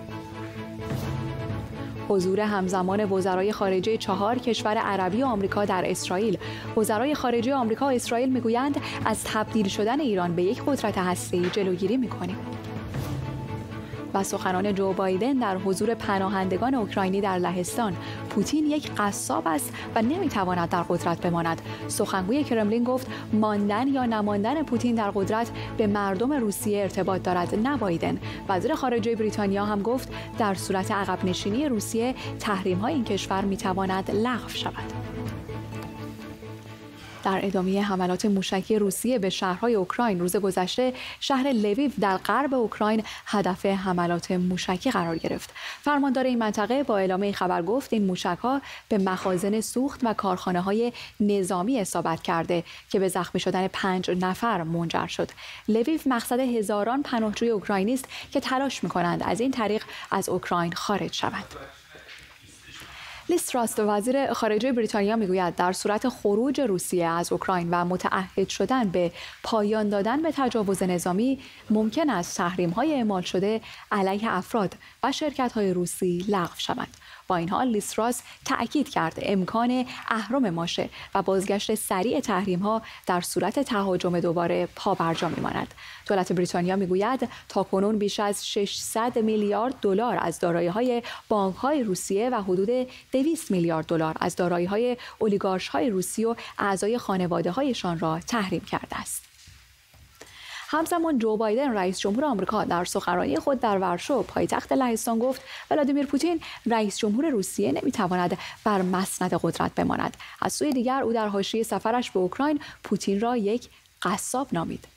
حضور همزمان وزرای خارجه چهار کشور عربی و آمریکا در اسرائیل. وزرای خارجه آمریکا و اسرائیل میگویند از تبدیل شدن ایران به یک قدرت هسته‌ای جلوگیری می‌کنیم. و سخنان جو بایدن در حضور پناهندگان اوکراینی در لهستان. پوتین یک قصاب است و نمیتواند در قدرت بماند. سخنگوی کرملین گفت ماندن یا نماندن پوتین در قدرت به مردم روسیه ارتباط دارد، نه بایدن. وزیر خارجه بریتانیا هم گفت در صورت عقب نشینی روسیه تحریم‌های این کشور میتواند لغو شود. در ادامه حملات موشکی روسیه به شهرهای اوکراین، روز گذشته شهر لویو در غرب اوکراین هدف حملات موشکی قرار گرفت. فرماندار این منطقه با اعلام این خبر گفت این موشک‌ها به مخازن سوخت و کارخانه‌های نظامی اصابت کرده که به زخمی شدن پنج نفر منجر شد. لویو مقصد هزاران پناهجوی اوکراینی است که تلاش می‌کنند از این طریق از اوکراین خارج شوند. لیز تراس وزیر خارجه بریتانیا میگوید در صورت خروج روسیه از اوکراین و متعهد شدن به پایان دادن به تجاوز نظامی، ممکن است تحریم‌های اعمال شده علیه افراد و شرکت‌های روسی لغو شوند. با این حال لیز تراس تأکید کرد امکان اهرم ماشه و بازگشت سریع تحریم‌ها در صورت تهاجم دوباره پابرجا می‌ماند. دولت بریتانیا میگوید تاکنون بیش از ششصد میلیارد دلار از دارایی‌های بانک‌های روسیه و حدود دویست میلیارد دلار از دارایی‌های اولیگارش‌های روسی و اعضای خانواده‌هایشان را تحریم کرده است. همزمان جو بایدن رئیس جمهور آمریکا در سخنرانی خود در ورشو پایتخت لهستان گفت ولادیمیر پوتین رئیس جمهور روسیه نمیتواند بر مسند قدرت بماند. از سوی دیگر او در حاشیه سفرش به اوکراین پوتین را یک قصاب نامید.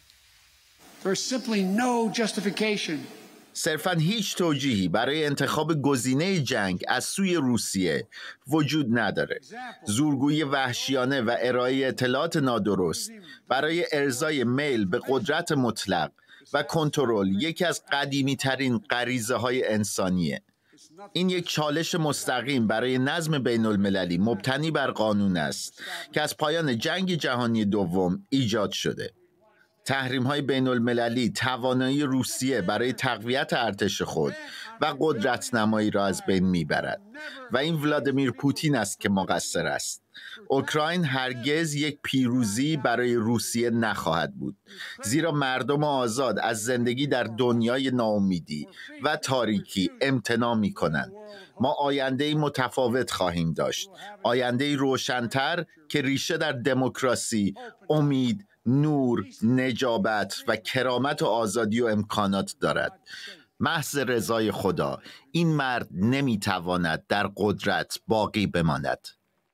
صرفاً هیچ توجیهی برای انتخاب گزینه جنگ از سوی روسیه وجود نداره. زورگویی وحشیانه و ارائه اطلاعات نادرست برای ارضای میل به قدرت مطلق و کنترل یکی از قدیمی ترین غریزه های انسانیه. این یک چالش مستقیم برای نظم بین المللی مبتنی بر قانون است که از پایان جنگ جهانی دوم ایجاد شده. تحریم‌های بین المللی توانایی روسیه برای تقویت ارتش خود و قدرت نمایی را از بین میبرد و این ولادیمیر پوتین است که مقصر است. اوکراین هرگز یک پیروزی برای روسیه نخواهد بود، زیرا مردم آزاد از زندگی در دنیای ناامیدی و تاریکی امتناع می‌کنند. ما آینده‌ای متفاوت خواهیم داشت، آینده‌ای روشن‌تر که ریشه در دموکراسی، امید، نور، نجابت و کرامت و آزادی و امکانات دارد. محض رضای خدا این مرد نمیتواند در قدرت باقی بماند.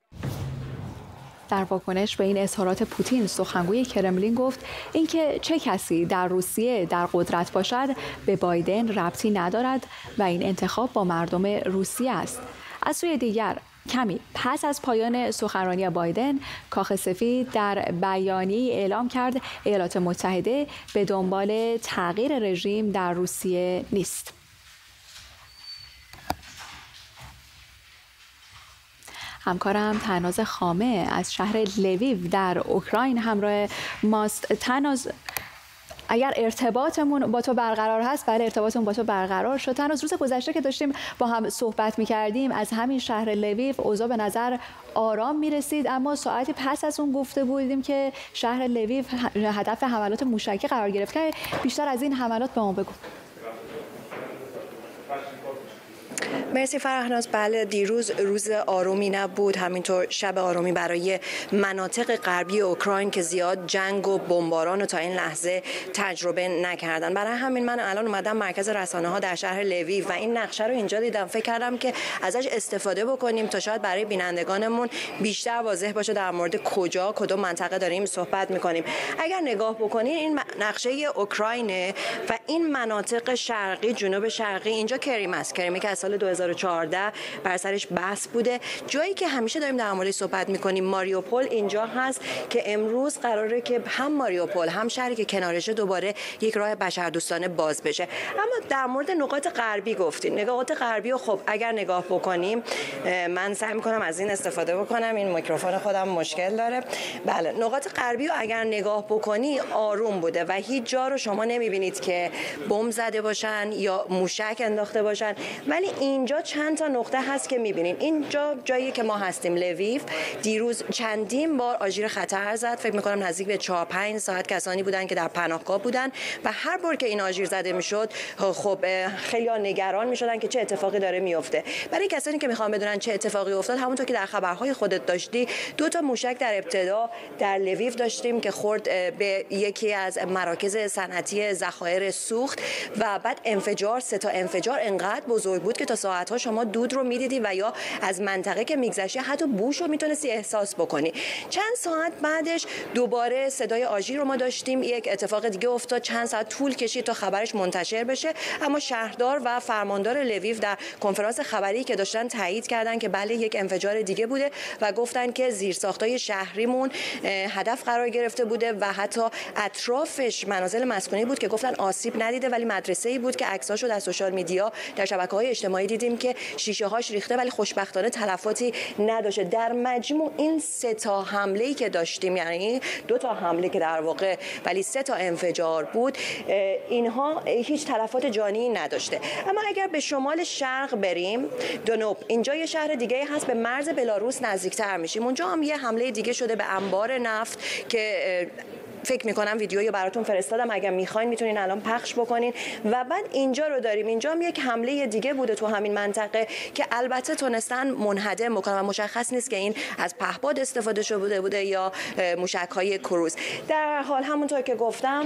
در واکنش به این اظهارات پوتین، سخنگوی کرملین گفت اینکه چه کسی در روسیه در قدرت باشد به بایدن ربطی ندارد و این انتخاب با مردم روسیه است. از سوی دیگر کمی پس از پایان سخنرانی بایدن، کاخ سفید در بیانیه‌ای اعلام کرد ایالات متحده به دنبال تغییر رژیم در روسیه نیست. همکارم تناز خامه از شهر لویو در اوکراین همراه ماست. تناز، اگر ارتباطمون با تو برقرار هست؟ بله، ارتباطمون با تو برقرار شد. تناز، روز گذشته که داشتیم با هم صحبت می‌کردیم از همین شهر لویو اوضاع به نظر آرام می‌رسید، اما ساعتی پس از اون گفته بودیم که شهر لویو هدف حملات موشکی قرار گرفت. که بیشتر از این حملات به ما بگو. مرسی فرهناز. بله، دیروز روز آرومی نبود، همینطور شب آرومی برای مناطق غربی اوکراین که زیاد جنگ و بمباران رو تا این لحظه تجربه نکردن. برای همین من الان اومدم مرکز رسانه ها در شهر لویو و این نقشه رو اینجا دیدم. فکر کردم که ازش استفاده بکنیم تا شاید برای بینندگانمون بیشتر واضح باشه در مورد کجا کدوم منطقه داریم صحبت میکنیم. اگر نگاه بکنین این نقشه اوکراینه و این مناطق شرقی، جنوب شرقی، اینجا کریم است. کریمی که از سال دو هزار و چهارده بر سرش بحث بوده. جایی که همیشه داریم در موردش صحبت میکنیم ماریوپول اینجا هست که امروز قراره که هم ماریوپول هم شهری که کنارشه دوباره یک راه بشردوستانه باز بشه. اما در مورد نقاط غربی گفتین. نقاط غربی و خب اگر نگاه بکنیم، من سعی میکنم از این استفاده بکنم، این میکروفون خودم مشکل داره. بله، نقاط غربی رو اگر نگاه بکنی آروم بوده و هیچ جا رو شما نمیبینید که بمب زده باشن یا موشک انداخته باشن، ولی اینجا چند تا نقطه هست که میبینین. اینجا جایی که ما هستیم لویو، دیروز چندین بار آژیر خطر زد. فکر میکنم نزدیک به چهار پنج ساعت کسانی بودن که در پناهگاه بودن و هر بار که این آژیر زده میشد خب خیلی نگران میشدن که چه اتفاقی داره میفته. برای کسانی که میخوان بدونن چه اتفاقی افتاد، همونطور که در خبرهای خودت داشتی، دو تا موشک در ابتدا در لویو داشتیم که خورد به یکی از مراکز صنعتی ذخایر سوخت و بعد انفجار، سه تا انفجار انقدر بزرگ بود که تا ساعت‌ها شما دود رو می‌دیدی و یا از منطقه که میگذشتی حتی بوش رو میتونستی احساس بکنی. چند ساعت بعدش دوباره صدای آژیر رو ما داشتیم. یک اتفاق دیگه افتاد، چند ساعت طول کشید تا خبرش منتشر بشه، اما شهردار و فرماندار لویو در کنفرانس خبری که داشتن تایید کردن که بله یک انفجار دیگه بوده و گفتن که زیرساخت‌های شهریمون هدف قرار گرفته بوده و حتی اطرافش منازل مسکونی بود که گفتن آسیب ندیده، ولی مدرسه‌ای بود که عکساشو در سوشال میدیا در شبکه‌های اجتماعی دیدیم که شیشه‌هاش ریخته ولی خوشبختانه تلفاتی نداشته. در مجموع این سه تا حمله‌ای که داشتیم، یعنی دو تا حمله که در واقع ولی سه تا انفجار بود، اینها هیچ تلفات جانی نداشته. اما اگر به شمال شرق بریم، دونوب، اینجا یه شهر دیگه هست، به مرز بلاروس نزدیکتر میشیم. اونجا هم یه حمله دیگه شده به انبار نفت که فکر میکنم ویدیویی براتون فرستادم، اگر میخواین میتونین الان پخش بکنین. و بعد اینجا رو داریم، اینجا هم یک حمله دیگه بوده تو همین منطقه که البته تونستن منهدم بکنن و مشخص نیست که این از پهپاد استفاده شده بوده یا موشک‌های کروز. در حال همونطور که گفتم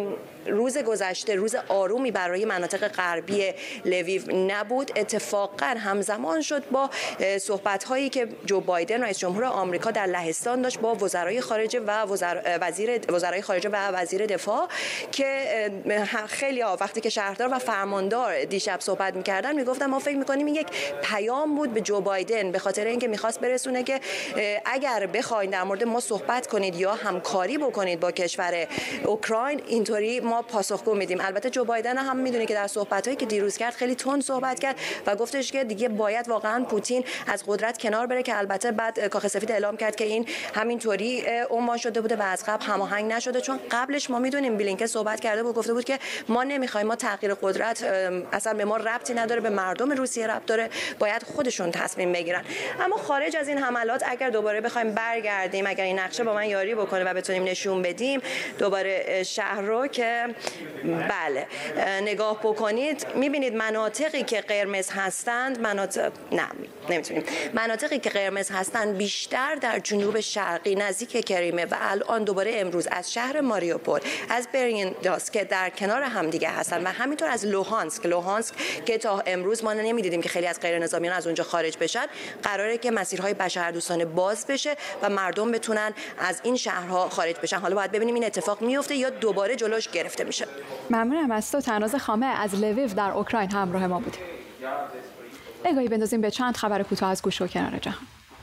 روز گذشته روز آرومی برای مناطق غربی لویو نبود. اتفاقا همزمان شد با صحبت‌هایی که جو بایدن رئیس جمهور آمریکا در لهستان داشت با وزرای خارجه و وزر... وزیر وزرای خارجه و وزیر دفاع که خیلی ها وقتی که شهردار و فرماندار دیشب صحبت می‌کردن میگفتن ما فکر می‌کنیم این یک پیام بود به جو بایدن به خاطر اینکه می‌خواست برسونه که اگر بخواید در مورد ما صحبت کنید یا همکاری بکنید با کشور اوکراین، اینطوری ما پاسخگو میدیم. البته جو بایدن هم میدونه که در صحبت‌هایی که دیروز کرد خیلی تند صحبت کرد و گفتش که دیگه باید واقعا پوتین از قدرت کنار بره، که البته بعد کاخ سفید اعلام کرد که این همینطوری عنوان شده بوده و از قبل هماهنگ نشده، چون قبلش ما میدونیم بلینکن صحبت کرده بود، گفته بود که ما نمیخوایم، ما تغییر قدرت اصلا به ما ربطی نداره، به مردم روسیه ربط داره، باید خودشون تصمیم بگیرن. اما خارج از این حملات اگر دوباره بخوایم برگردیم، اگر این نقشه با من یاری بکنه و بتونیم نشون بدیم دوباره شهر رو، که بله نگاه بکنید میبینید مناطقی که قرمز هستند، مناطق نه نمیتونیم مناطقی که قرمز هستند بیشتر در جنوب شرقی نزدیک کریمه و الان دوباره امروز از شهر ماریوپول، از برینیداس که در کنار هم دیگه هستن و همینطور از لوهانسک لوهانسک که تا امروز ما نمیدیدیم که خیلی از غیر نظامیان از اونجا خارج بشن، قراره که مسیرهای بشردوستانه باز بشه و مردم بتونن از این شهرها خارج بشن. حالا باید ببینیم این اتفاق میفته یا دوباره جلوش گرفته میشه. ممنونم از تو. تناز خامه از لویو در اوکراین همراه ما بود. نگاهی بندازیم به چند خبر کوتاه از گوشه و کنار جهان.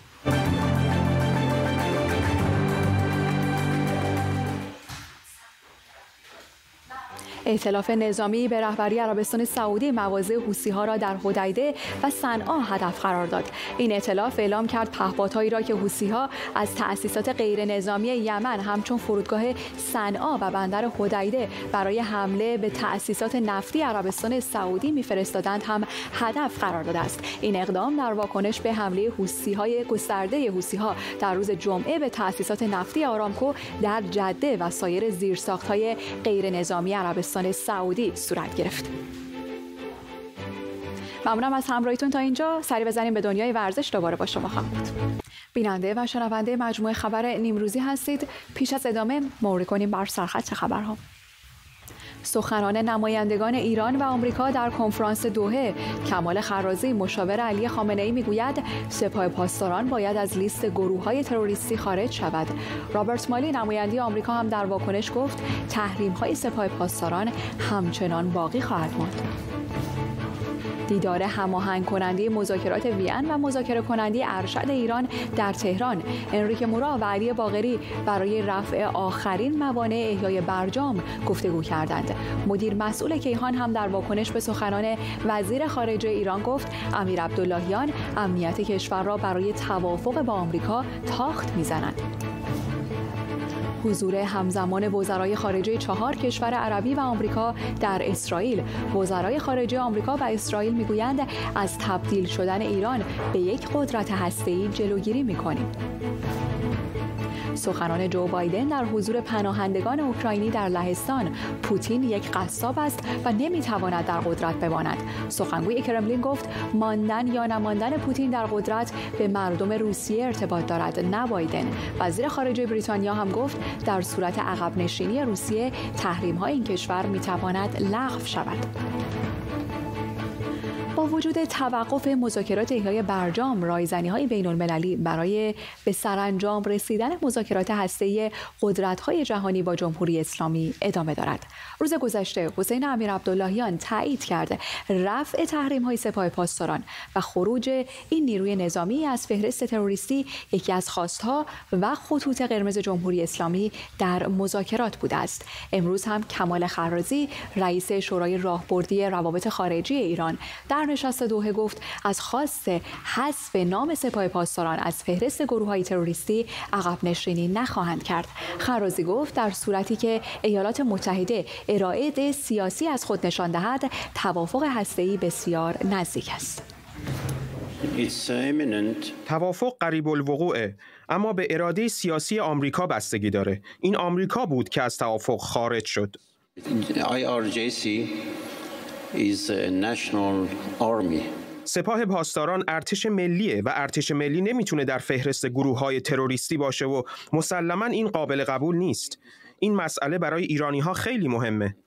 ائتلاف نظامی به رهبری عربستان سعودی مواضع حوثی‌ها را در حدیده و صنعا هدف قرار داد. این ائتلاف اعلام کرد پهپادهایی را که حوثی‌ها از تأسیسات غیر نظامی یمن همچون فرودگاه صنعا و بندر حدیده برای حمله به تأسیسات نفتی عربستان سعودی می‌فرستادند هم هدف قرار داده است. این اقدام در واکنش به حمله حوثی‌های گسترده حوثی‌ها در روز جمعه به تأسیسات نفتی آرامکو در جده و سایر زیرساخت‌های غیر نظامی عربستان سعودی صورت گرفت. ممنونم از همراهیتون تا اینجا. سری بزنیم به دنیای ورزش. دوباره با شما خواهم بود. بیننده و شنونده مجموعه خبر نیمروزی هستید. پیش از ادامه مروری کنیم بر سرخط خبرها. سخنان نمایندگان ایران و آمریکا در کنفرانس دوحه. کمال خرازی مشاور علی خامنه‌ای میگوید سپاه پاسداران باید از لیست گروه‌های تروریستی خارج شود. رابرت مالی نماینده آمریکا هم در واکنش گفت تحریم‌های سپاه پاسداران همچنان باقی خواهد ماند. دیدار هماهنگ کننده مذاکرات وین و مذاکره کننده ارشد ایران در تهران، انریکه مورا و علی باقری برای رفع آخرین موانع احیای برجام گفتگو کردند. مدیر مسئول کیهان هم در واکنش به سخنان وزیر خارجه ایران گفت امیر عبداللهیان امنیت کشور را برای توافق با آمریکا تاخت می‌زند. حضور همزمان وزرای خارجه چهار کشور عربی و آمریکا در اسرائیل. وزرای خارجه آمریکا و اسرائیل میگویند از تبدیل شدن ایران به یک قدرت هسته‌ای جلوگیری می‌کنیم. سخنان جو بایدن در حضور پناهندگان اوکراینی در لهستان. پوتین یک قصاب است و نمیتواند در قدرت بماند. سخنگوی کرملین گفت ماندن یا نماندن پوتین در قدرت به مردم روسیه ارتباط دارد، نه بایدن. وزیر خارجه بریتانیا هم گفت در صورت عقب نشینی روسیه تحریم‌های این کشور میتواند لغو شود. با وجود توقف مذاکرات احیای برجام، رایزنی‌های بین‌المللی برای به سرانجام رسیدن مذاکرات هسته‌ای قدرت‌های جهانی با جمهوری اسلامی ادامه دارد. روز گذشته حسین امیر عبداللهیان تایید کرده رفع تحریم‌های سپاه پاسداران و خروج این نیروی نظامی از فهرست تروریستی یکی از خواستها و خطوط قرمز جمهوری اسلامی در مذاکرات بوده است. امروز هم کمال خرازی رئیس شورای راهبردی روابط خارجی ایران در نشست دوحه گفت از خواست حذف نام سپاه پاسداران از فهرست گروه‌های تروریستی عقب نشینی نخواهند کرد. خرازی گفت در صورتی که ایالات متحده ارائه سیاسی از خود نشان دهد، توافق هسته‌ای بسیار نزدیک است. توافق قریب الوقوعه، اما به اراده سیاسی آمریکا بستگی داره. این آمریکا بود که از توافق خارج شد. آی آر جی سی is a national army. سپاه پاسداران ارتش ملیه و ارتش ملی نمیتونه در فهرست گروه‌های تروریستی باشه و مسلماً این قابل قبول نیست. این مسئله برای ایرانی‌ها خیلی مهمه.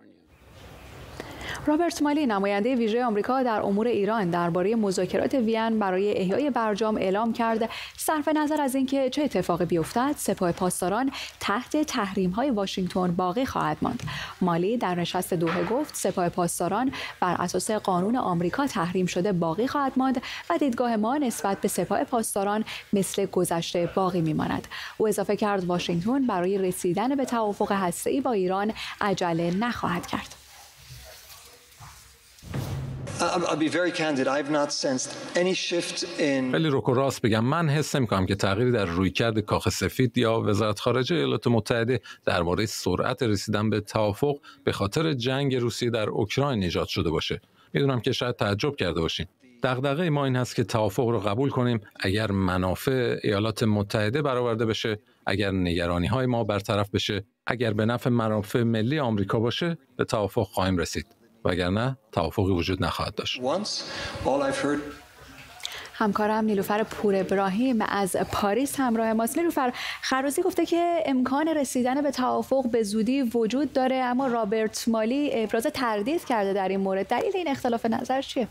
رابرت مالی نماینده ویژه آمریکا در امور ایران درباره مذاکرات وین برای احیای برجام اعلام کرد صرف نظر از اینکه چه اتفاقی بیفتد سپاه پاسداران تحت تحریم‌های واشنگتن باقی خواهد ماند. مالی در نشست دوحه گفت سپاه پاسداران بر اساس قانون آمریکا تحریم شده باقی خواهد ماند و دیدگاه ما نسبت به سپاه پاسداران مثل گذشته باقی می‌ماند. او اضافه کرد واشنگتن برای رسیدن به توافق هسته‌ای با ایران عجله نخواهد کرد. خیلی روک و راست بگم، من حس نمی‌کنم که تغییری در رویکرد کاخ سفید یا وزارت خارجه ایالات متحده درباره سرعت رسیدن به توافق به خاطر جنگ روسیه در اوکراین ایجاد شده باشه. میدونم که شاید تعجب کرده باشین. دغدغه ما این هست که توافق رو قبول کنیم اگر منافع ایالات متحده برآورده بشه، اگر نگرانی‌های ما برطرف بشه، اگر به نفع منافع ملی آمریکا باشه، به توافق خواهیم رسید. وگرنه توافقی وجود نخواهد داشت. همکارم نیلوفر پور ابراهیم از پاریس همراه ماست. نیلوفر، خرازی گفته که امکان رسیدن به توافق به زودی وجود داره، اما رابرت مالی ابراز تردید کرده در این مورد. دلیل این اختلاف نظر چیه؟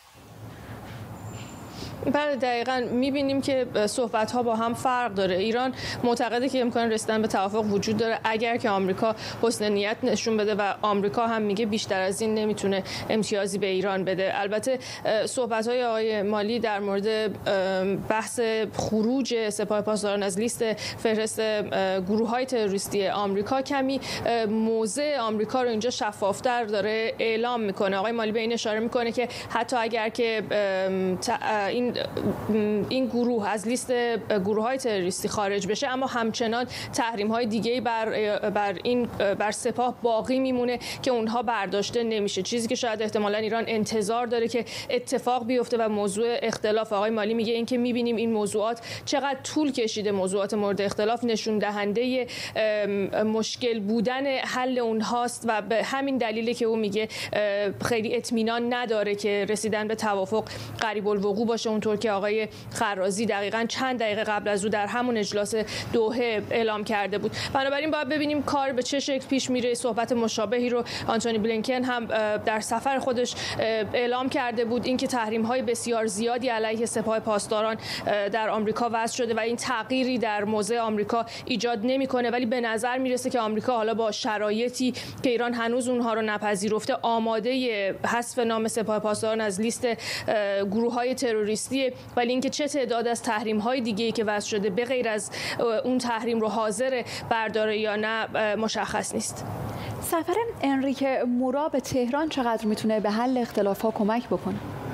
بله دقیقاً می‌بینیم که صحبت‌ها با هم فرق داره. ایران معتقده که امکان رسیدن به توافق وجود داره اگر که آمریکا حسن نیت نشون بده و آمریکا هم میگه بیشتر از این نمیتونه امتیازی به ایران بده. البته صحبت‌های آقای مالی در مورد بحث خروج سپاه پاسداران از لیست فهرست گروه‌های تروریستی آمریکا کمی موضع آمریکا رو اینجا شفافتر داره اعلام میکنه. آقای مالی به این اشاره میکنه که حتی اگر که این این گروه از لیست گروه‌های تروریستی خارج بشه، اما همچنان تحریم‌های دیگه‌ای بر بر این بر سپاه باقی میمونه که اونها برداشته نمیشه. چیزی که شاید احتمالاً ایران انتظار داره که اتفاق بیفته و موضوع اختلاف آقای مالی میگه این که می‌بینیم این موضوعات چقدر طول کشیده، موضوعات مورد اختلاف نشون دهنده مشکل بودن حل اونهاست و به همین دلیله که او میگه خیلی اطمینان نداره که رسیدن به توافق قریب الوقوع باشه. اونطور که آقای خرازی دقیقاً چند دقیقه قبل از او در همون اجلاس دوحه اعلام کرده بود. بنابراین باید ببینیم کار به چه شکل پیش میره. صحبت مشابهی رو آنتونی بلینکن هم در سفر خودش اعلام کرده بود، اینکه تحریم‌های بسیار زیادی علیه سپاه پاسداران در آمریکا وضع شده و این تغییری در موضع آمریکا ایجاد نمی‌کنه، ولی به نظر میرسه که آمریکا حالا با شرایطی که ایران هنوز اونها رو نپذیرفته آماده حذف نام سپاه پاسداران از لیست گروه‌های تروریستی، ولی اینکه چه تعداد از تحریم‌های دیگه‌ای که وضع شده به غیر از اون تحریم رو حاضر برداره یا نه مشخص نیست. سفر انریک مورا به تهران چقدر میتونه به حل اختلاف‌ها کمک بکنه؟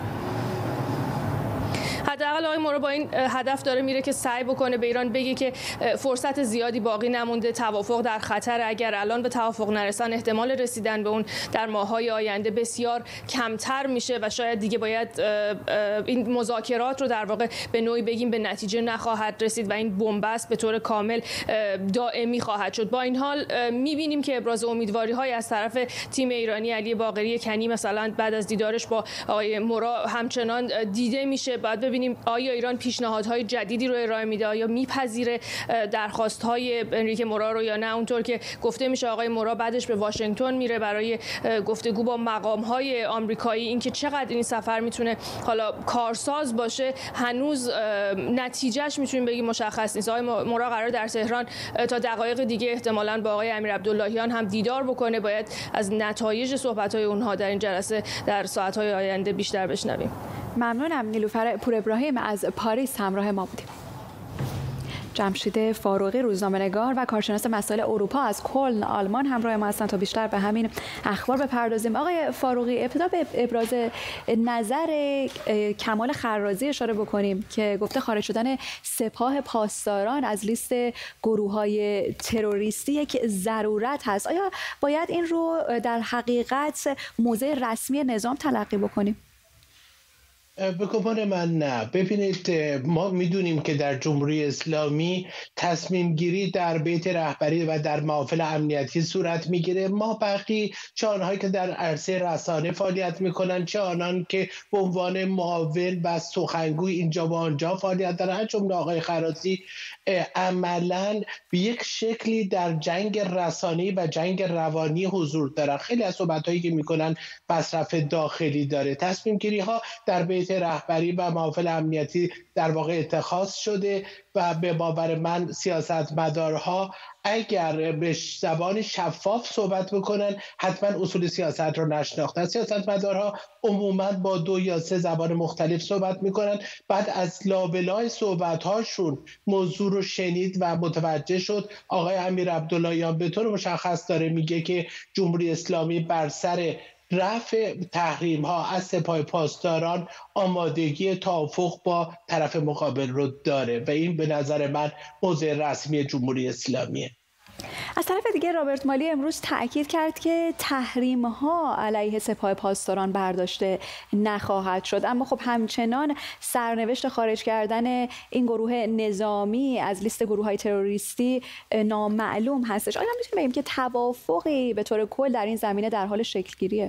حداقل آقای مورا با این هدف داره میره که سعی بکنه به ایران بگه که فرصت زیادی باقی نمونده، توافق در خطر، اگر الان به توافق نرسن احتمال رسیدن به اون در ماه‌های آینده بسیار کمتر میشه و شاید دیگه باید این مذاکرات رو در واقع به نوعی بگیم به نتیجه نخواهد رسید و این بنبست به طور کامل دائمی خواهد شد. با این حال میبینیم که ابراز امیدواری‌های از طرف تیم ایرانی علی باقری کنی مثلا بعد از دیدارش با آقای مورا همچنان دیده میشه. بعد ببینیم آیا ایران پیشنهادهای جدیدی رو ارائه میده، آیا میپذیره درخواست‌های انریک مورا رو یا نه. اونطور که گفته میشه آقای مورا بعدش به واشنگتن میره برای گفتگو با مقام‌های آمریکایی. اینکه چقدر این سفر میتونه حالا کارساز باشه هنوز نتیجهش میتونیم بگیم مشخص نیست. آقای مورا قرار در تهران تا دقایق دیگه احتمالاً با آقای امیر عبداللهیان هم دیدار بکنه. باید از نتایج صحبت‌های اونها در این جلسه در ساعت‌های آینده بیشتر بشنویم. ممنونم. نیلوفر پور ابراهیم از پاریس همراه ما بودیم. جمشید فاروقی روزنامه‌نگار و کارشناس مسائل اروپا از کلن آلمان همراه ما هستند تا بیشتر به همین اخبار بپردازیم. آقای فاروقی، ابتدا به ابراز نظر کمال خرازی اشاره بکنیم که گفته خارج شدن سپاه پاسداران از لیست گروه‌های تروریستی یک ضرورت هست. آیا باید این رو در حقیقت موضع رسمی نظام تلقی بکنیم؟ به گمان من نه. ببینید، ما میدونیم که در جمهوری اسلامی تصمیم گیری در بیت رهبری و در محافل امنیتی صورت میگیره. ما بقی چه آنهایی که در عرصه رسانه فعالیت میکنن، چه آنان که به عنوان معاون و سخنگوی اینجا و آنجا فعالیت دارن، از جمله آقای خرازی، عملاً به یک شکلی در جنگ رسانه‌ای و جنگ روانی حضور دارن. خیلی از صحبت‌هایی که میکنن مصرف داخلی داره. تصمیم گیری ها در بیت رهبری و محافل امنیتی در واقع اتخاذ شده و به باور من سیاستمدارها اگر به زبان شفاف صحبت بکنن حتما اصول سیاست رو نشناختن. سیاستمدارها عموما با دو یا سه زبان مختلف صحبت میکنن، بعد از لابلای صحبت‌هاشون موضوع رو شنید و متوجه شد. آقای امیر عبداللهیان به طور مشخص داره میگه که جمهوری اسلامی بر سر رفع تحریم ها از سپاه پاسداران آمادگی توافق با طرف مقابل رو داره و این به نظر من موضع رسمی جمهوری اسلامیه. از طرف دیگه رابرت مالی امروز تاکید کرد که تحریم ها علیه سپاه پاسداران برداشته نخواهد شد، اما خب همچنان سرنوشت خارج کردن این گروه نظامی از لیست گروه های تروریستی نامعلوم هستش. آیا میتونیم بگیم که توافقی به طور کل در این زمینه در حال شکل گیریه؟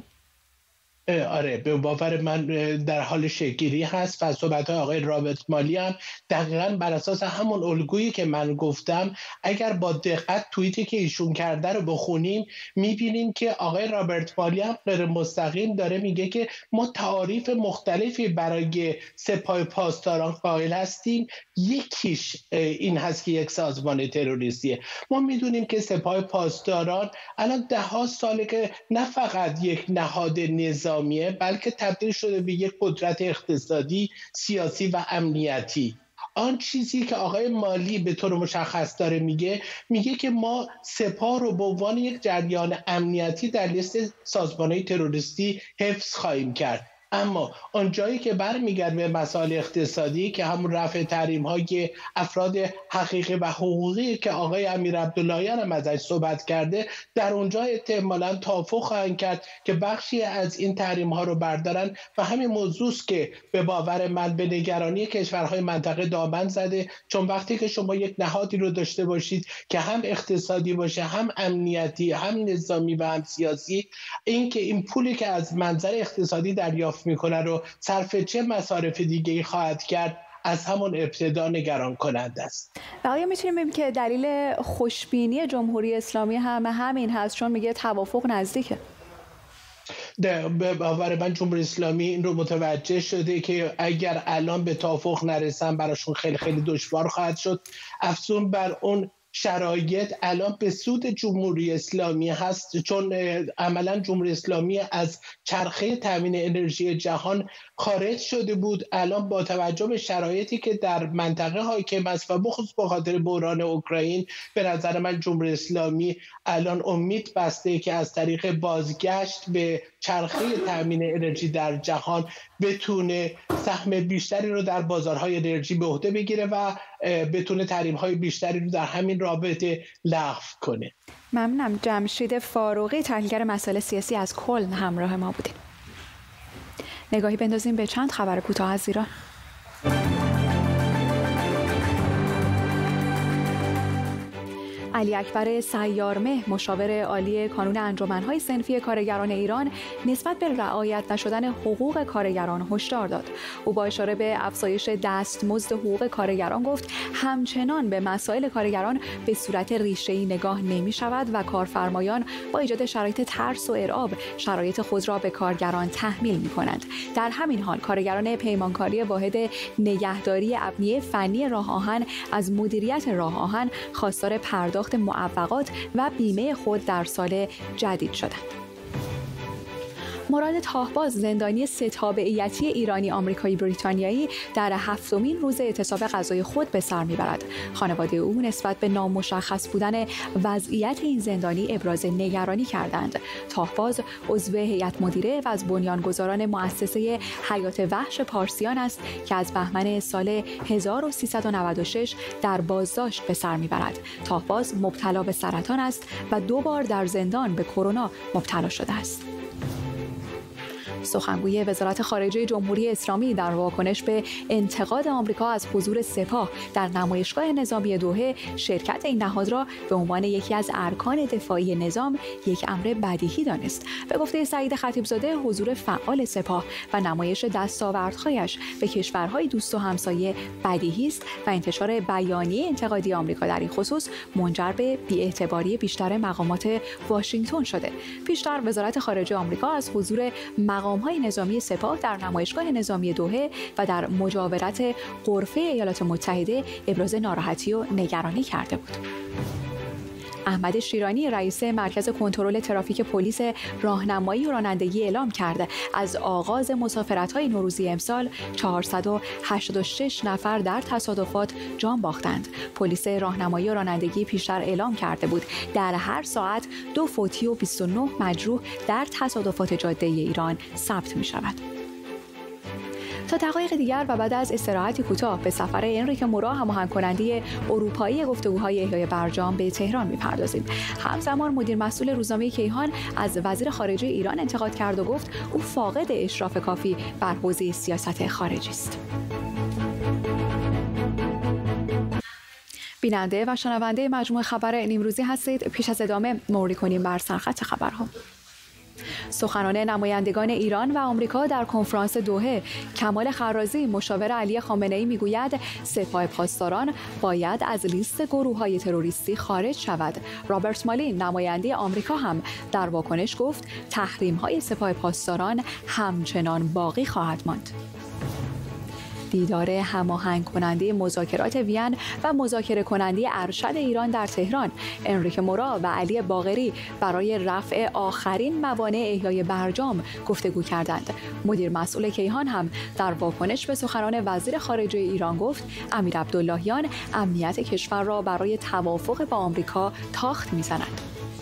آره، به باور من در حال شکل‌گیری هست و صحبت‌های آقای رابرت مالی هم دقیقاً بر اساس همون الگویی که من گفتم. اگر با دقت توییتی که ایشون کرده رو بخونیم می‌بینیم که آقای رابرت مالی هم غیر مستقیم داره میگه که ما تعاریف مختلفی برای سپاه پاسداران قائل هستیم. یکیش این هست که یک سازمان تروریستیه. ما می‌دونیم که سپاه پاسداران الان ده ها ساله که نه فقط یک نهاد نظامی بلکه تبدیل شده به یک قدرت اقتصادی، سیاسی و امنیتی. آن چیزی که آقای مالی به طور مشخص داره میگه میگه که ما سپاه رو به عنوان یک جریان امنیتی در لیست سازمان‌های تروریستی حفظ خواهیم کرد. اما آن جایی که برمیگرده به مسائل اقتصادی که همون رفع تحریم‌های افراد حقیقی و حقوقی که آقای امیر عبداللهیان هم ازش صحبت کرده، در اونجا احتمالاً توافق خواهند کرد که بخشی از این تحریم‌ها رو بردارن و همین موضوع است که به باور من به نگرانی کشورهای منطقه دامن زده. چون وقتی که شما یک نهادی رو داشته باشید که هم اقتصادی باشه، هم امنیتی، هم نظامی و هم سیاسی، این که این پولی که از منظر اقتصادی دریافت دریافت میکنه رو صرف چه مصارف دیگه‌ای خواهد کرد از همون ابتدا نگران کننده است. بقیه میتونیم بگیم که دلیل خوشبینی جمهوری اسلامی هم همین هست، چون میگه توافق نزدیکه. به باور من جمهوری اسلامی این رو متوجه شده که اگر الان به توافق نرسن براشون خیلی خیلی دشوار خواهد شد. افزون بر اون شرایط الان به سود جمهوری اسلامی هست، چون عملا جمهوری اسلامی از چرخه تامین انرژی جهان خارج شده بود. الان با توجه به شرایطی که در منطقه حاکم است و بخصوص به خاطر بحران اوکراین، به نظر من جمهوری اسلامی الان امید بسته که از طریق بازگشت به چرخه تامین انرژی در جهان بتونه سهم بیشتری رو در بازارهای انرژی به عهده بگیره و بتونه تحریم‌های بیشتری رو در همین رابطه لغو کنه. ممنونم. جمشید فاروقی، تحلیلگر مسائل سیاسی از کلن، همراه ما بودین. نگاهی بندازیم به چند خبر کوتاه از ایران. علی اکبر سیارمه، مشاور عالی کانون انجمن‌های صنفی کارگران ایران، نسبت به رعایت نشدن حقوق کارگران هشدار داد. او با اشاره به افزایش دستمزد حقوق کارگران گفت همچنان به مسائل کارگران به صورت ریشه‌ای نگاه نمی‌شود و کارفرمایان با ایجاد شرایط ترس و ارعاب شرایط خود را به کارگران تحمیل می‌کنند. در همین حال کارگران پیمانکاری واحد نگهداری ابنیه فنی راه آهن از مدیریت راه آهن خواستار پرداخت معوقات و بیمه خود در سال جدید شدند. مراد تاهباز، زندانی سه تابعیتی ایرانی آمریکایی بریتانیایی، در هفتمین روز اعتصاب غذای خود به سر میبرد. خانواده او نسبت به نامشخص بودن وضعیت این زندانی ابراز نگرانی کردند. تاهباز عضو هیئت مدیره و از بنیانگذاران مؤسسه حیات وحش پارسیان است که از بهمن سال هزار و سیصد و نود و شش در بازداشت به سر میبرد. تاهباز مبتلا به سرطان است و دو بار در زندان به کرونا مبتلا شده است. سخنگوی وزارت خارجه جمهوری اسلامی در واکنش به انتقاد آمریکا از حضور سپاه در نمایشگاه نظامی دوحه، شرکت این نهاد را به عنوان یکی از ارکان دفاعی نظام یک امر بدیهی دانست. به گفته سعید خطیبزاده، حضور فعال سپاه و نمایش دستاوردهایش به کشورهای دوست و همسایه بدیهی است و انتشار بیانیه انتقادی آمریکا در این خصوص منجر به بی‌اعتباری بیشتر مقامات واشنگتن شده. پیشتر وزارت خارجه آمریکا از حضور مقام های نظامی سپاه در نمایشگاه نظامی دوحه و در مجاورت غرفه ایالات متحده ابراز ناراحتی و نگرانی کرده بود. احمد شیرانی، رئیس مرکز کنترل ترافیک پلیس راهنمایی و رانندگی، اعلام کرده از آغاز مسافرت‌های نوروزی امسال چهارصد و هشتاد و شش نفر در تصادفات جان باختند. پلیس راهنمایی و رانندگی پیشتر اعلام کرده بود در هر ساعت دو فوتی و بیست و نه مجروح در تصادفات جاده ایران ثبت می‌شود. تا دقایق دیگر و بعد از استراحتی کوتاه به سفر انریک مورا، هماهنگ کننده اروپایی گفتگوهای احیای برجام، به تهران می‌پردازیم. همزمان مدیر مسئول روزنامه کیهان از وزیر خارجه ایران انتقاد کرد و گفت او فاقد اشراف کافی بر حوزه سیاست خارجی است. بیننده و شنونده مجموعه خبر نیمروزی هستید. پیش از ادامه مروری کنیم بر سرخط خبرها. سخنان نمایندگان ایران و آمریکا در کنفرانس دوحه. کمال خرازی، مشاور علی خامنه‌ای، میگوید سپاه پاسداران باید از لیست گروه‌های تروریستی خارج شود. رابرت مالین، نماینده آمریکا، هم در واکنش گفت تحریم‌های سپاه پاسداران همچنان باقی خواهد ماند. دیدار هماهنگ کننده مذاکرات وین و مذاکره کننده ارشد ایران در تهران. انریک مورا و علی باقری برای رفع آخرین موانع احیای برجام گفتگو کردند. مدیر مسئول کیهان هم در واکنش به سخنان وزیر خارجه ایران گفت امیر عبداللهیان امنیت کشور را برای توافق با آمریکا تاخت می‌زند.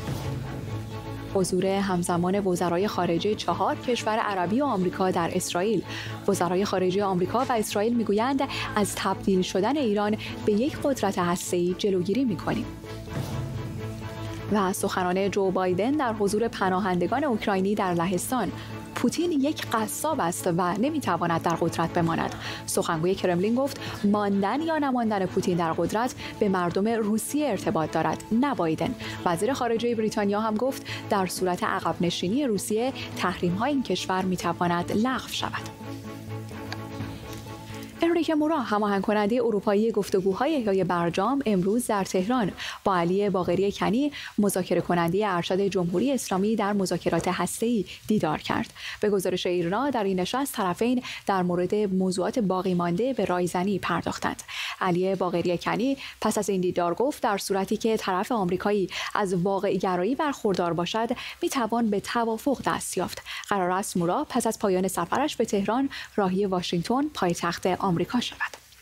حضور همزمان وزرای خارجه چهار کشور عربی و آمریکا در اسرائیل. وزرای خارجه آمریکا و اسرائیل میگویند از تبدیل شدن ایران به یک قدرت هسته‌ای جلوگیری می‌کنیم. و سخنان جو بایدن در حضور پناهندگان اوکراینی در لهستان. پوتین یک قصاب است و نمیتواند در قدرت بماند. سخنگوی کرملین گفت ماندن یا نماندن پوتین در قدرت به مردم روسیه ارتباط دارد، نه بایدن. وزیر خارجه بریتانیا هم گفت در صورت عقب نشینی روسیه تحریم‌های این کشور میتواند لغو شود. انریک مورا، هماهنگ کننده اروپایی گفتگوهای احیای برجام، امروز در تهران با علی باقری کنی، مذاکره کننده ارشد جمهوری اسلامی در مذاکرات هسته‌ای دیدار کرد. به گزارش ایرنا در این نشست طرفین در مورد موضوعات باقی مانده به رایزنی پرداختند. علی باقری کنی پس از این دیدار گفت در صورتی که طرف آمریکایی از واقع گرایی برخوردار باشد، میتوان به توافق دست یافت. قرار است مورا پس از پایان سفرش به تهران راهی واشنگتن، پایتخت آمریکا شود.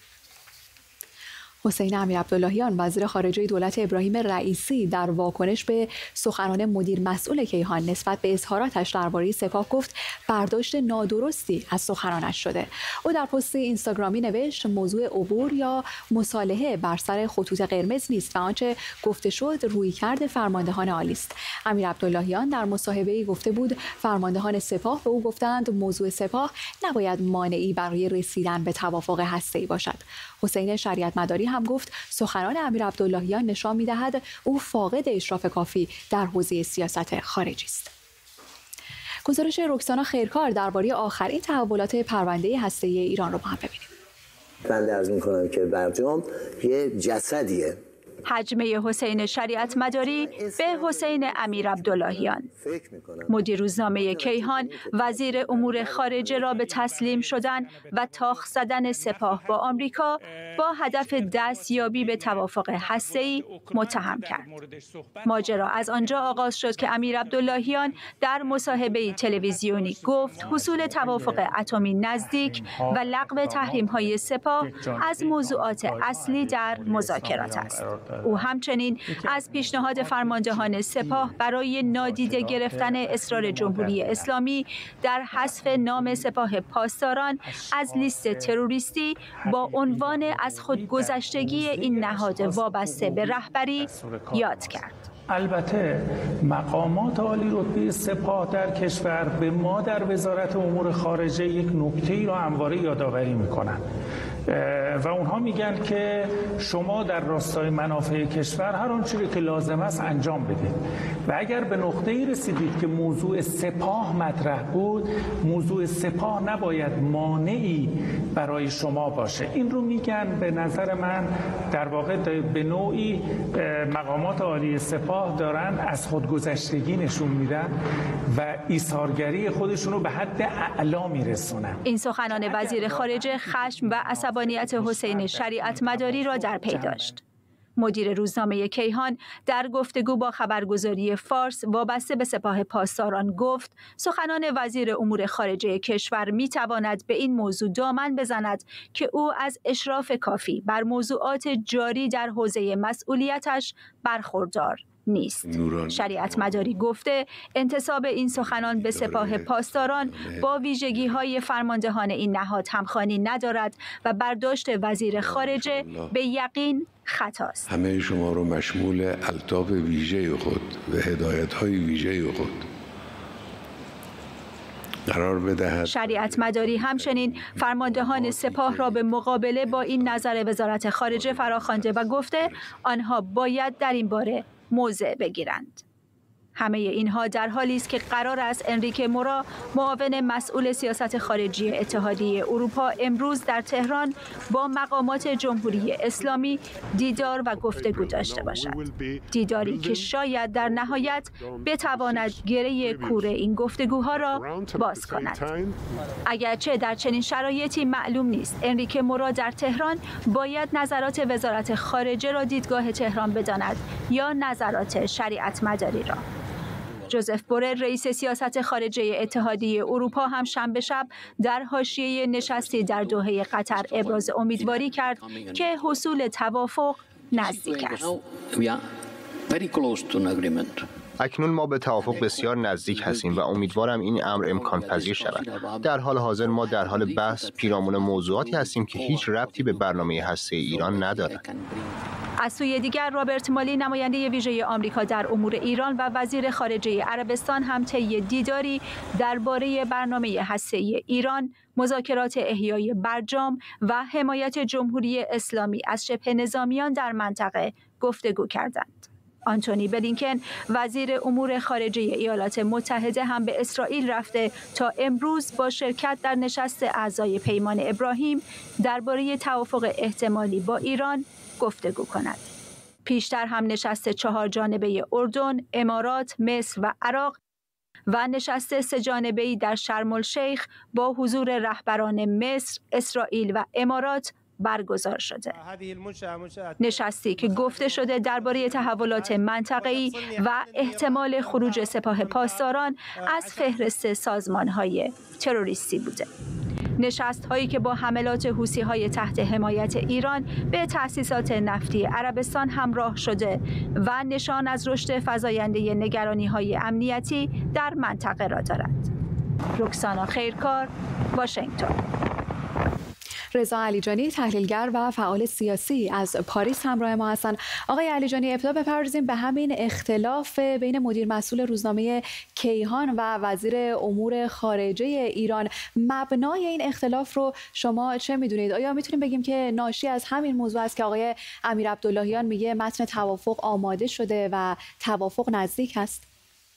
حسین امیرعبداللهیان، وزیر خارجه دولت ابراهیم رئیسی، در واکنش به سخنان مدیر مسئول کیهان نسبت به اظهاراتش درباره سپاه گفت برداشت نادرستی از سخنانش شده. او در پست اینستاگرامی نوشت موضوع عبور یا مصالحه بر سر خطوط قرمز نیست و آنچه گفته شد رویکرد فرماندهان عالی است. امیرعبداللهیان در مصاحبه‌ای گفته بود فرماندهان سپاه به او گفتند موضوع سپاه نباید مانعی برای رسیدن به توافق هسته‌ای باشد. حسین شریعت مداری هم گفت سخنان امیرعبداللهیان نشان می‌دهد او فاقد اشراف کافی در حوزه سیاست خارجی است. گزارش رکسانا خیرکار درباره آخرین تحولات پرونده هسته‌ای ایران رو با هم ببینیم. بنده عرض می‌کنم که برجام یه جسدیه. حجمه حسین شریعت مداری به حسین امیرعبداللهیان. مدیر روزنامه کیهان وزیر امور خارجه را به تسلیم شدن و تاخ زدن سپاه با آمریکا با هدف دستیابی به توافق هسته‌ای متهم کرد. ماجرا از آنجا آغاز شد که امیرعبداللهیان در مصاحبه تلویزیونی گفت حصول توافق اتمی نزدیک و لغو تحریم‌های سپاه از موضوعات اصلی در مذاکرات است. او همچنین از پیشنهاد فرماندهان سپاه برای نادیده گرفتن اصرار جمهوری اسلامی در حذف نام سپاه پاسداران از لیست تروریستی با عنوان از خودگذشتگی این نهاد وابسته به رهبری یاد کرد. البته مقامات عالی رتبه سپاه در کشور به ما در وزارت امور خارجه یک نکته‌ای را همواره یادآوری می‌کنند و اونها میگن که شما در راستای منافع کشور هر آنچه که لازم است انجام بدید و اگر به نقطه‌ای رسیدید که موضوع سپاه مطرح بود، موضوع سپاه نباید مانعی برای شما باشه. این رو میگن به نظر من در واقع به نوعی مقامات عالی سپاه دارن از خودگذشتگی نشون میدن و ایثارگری خودشون رو به حد اعلا میرسونن. این سخنان وزیر خارجه خشم و عصبانیت حسین شریعت مداری را در پی داشت. مدیر روزنامه کیهان در گفتگو با خبرگزاری فارس وابسته به سپاه پاسداران گفت سخنان وزیر امور خارجه کشور میتواند به این موضوع دامن بزند که او از اشراف کافی بر موضوعات جاری در حوزه مسئولیتش برخوردار نیست. شریعت مداری گفته انتساب این سخنان به سپاه پاسداران با ویژگی‌های فرماندهان این نهاد همخوانی ندارد و برداشت وزیر خارجه به یقین خطاست. همه شما رو مشمول الطاف ویژه خود و هدایت‌های ویژه خود قرار بدهد. شریعت مداری همچنین فرماندهان سپاه را به مقابله با این نظر وزارت خارجه فراخوانده و گفته آنها باید در این باره موضع بگیرند. همه اینها در حالی است که قرار است انریک مورا، معاون مسئول سیاست خارجی اتحادیه اروپا، امروز در تهران با مقامات جمهوری اسلامی دیدار و گفتگو داشته باشد. دیداری که شاید در نهایت بتواند گره کور این گفتگوها را باز کند. اگرچه در چنین شرایطی معلوم نیست انریک مورا در تهران باید نظرات وزارت خارجه را دیدگاه تهران بداند یا نظرات شریعت مداری را. جوزف بورل رئیس سیاست خارجه اتحادیه اروپا هم شنبه شب در حاشیه نشستی در دوحه قطر ابراز امیدواری کرد که حصول توافق نزدیک است. اکنون ما به توافق بسیار نزدیک هستیم و امیدوارم این امر امکان پذیر شود. در حال حاضر ما در حال بحث پیرامون موضوعاتی هستیم که هیچ ربطی به برنامه هسته ایران ندارد. از سوی دیگر رابرت مالی نماینده ویژه آمریکا در امور ایران و وزیر خارجه عربستان هم طی دیداری درباره برنامه هسته‌ای ایران، مذاکرات احیای برجام و حمایت جمهوری اسلامی از شبه نظامیان در منطقه گفتگو کردند. آنتونی بلینکن وزیر امور خارجه ایالات متحده هم به اسرائیل رفته تا امروز با شرکت در نشست اعضای پیمان ابراهیم درباره توافق احتمالی با ایران گفتگو کند. پیشتر هم نشست چهار جانبه اردن، امارات، مصر و عراق و نشست سه جانبه‌ای در شرم الشیخ با حضور رهبران مصر، اسرائیل و امارات برگزار شده. نشستی که گفته شده درباره تحولات منطقه‌ای و احتمال خروج سپاه پاسداران از فهرست سازمان‌های تروریستی بوده. نشست هایی که با حملات حوثی‌های تحت حمایت ایران به تأسیسات نفتی عربستان همراه شده و نشان از رشد فزاینده نگرانی‌های امنیتی در منطقه را دارد. رکسانا خیرکار، واشنگتن. رضا علیجانی تحلیلگر و فعال سیاسی از پاریس همراه ما هستند. آقای علیجانی، ابتدا بپردازیم به همین اختلاف بین مدیر مسئول روزنامه کیهان و وزیر امور خارجه ایران. مبنای این اختلاف رو شما چه میدونید؟ آیا میتونیم بگیم که ناشی از همین موضوع است که آقای امیر عبداللهیان میگه متن توافق آماده شده و توافق نزدیک است؟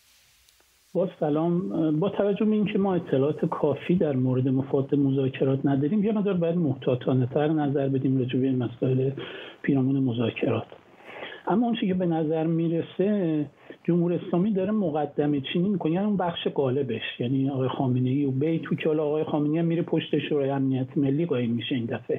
با سلام، با توجه به اینکه ما اطلاعات کافی در مورد مفاد مذاکرات نداریم، یه مقدار باید محتاطانه‌تر نظر بدیم راجع به مسائل پیرامون مذاکرات. اما اون چیزی که به نظر میرسه جمهوری اسلامی داره مقدمه چینی میکنه، یعنی اون بخش غالبش، یعنی آقای خامنه‌ای و بیت که آقای خامنه‌ای هم میره پشت شورای امنیت ملی قایم میشه این دفعه،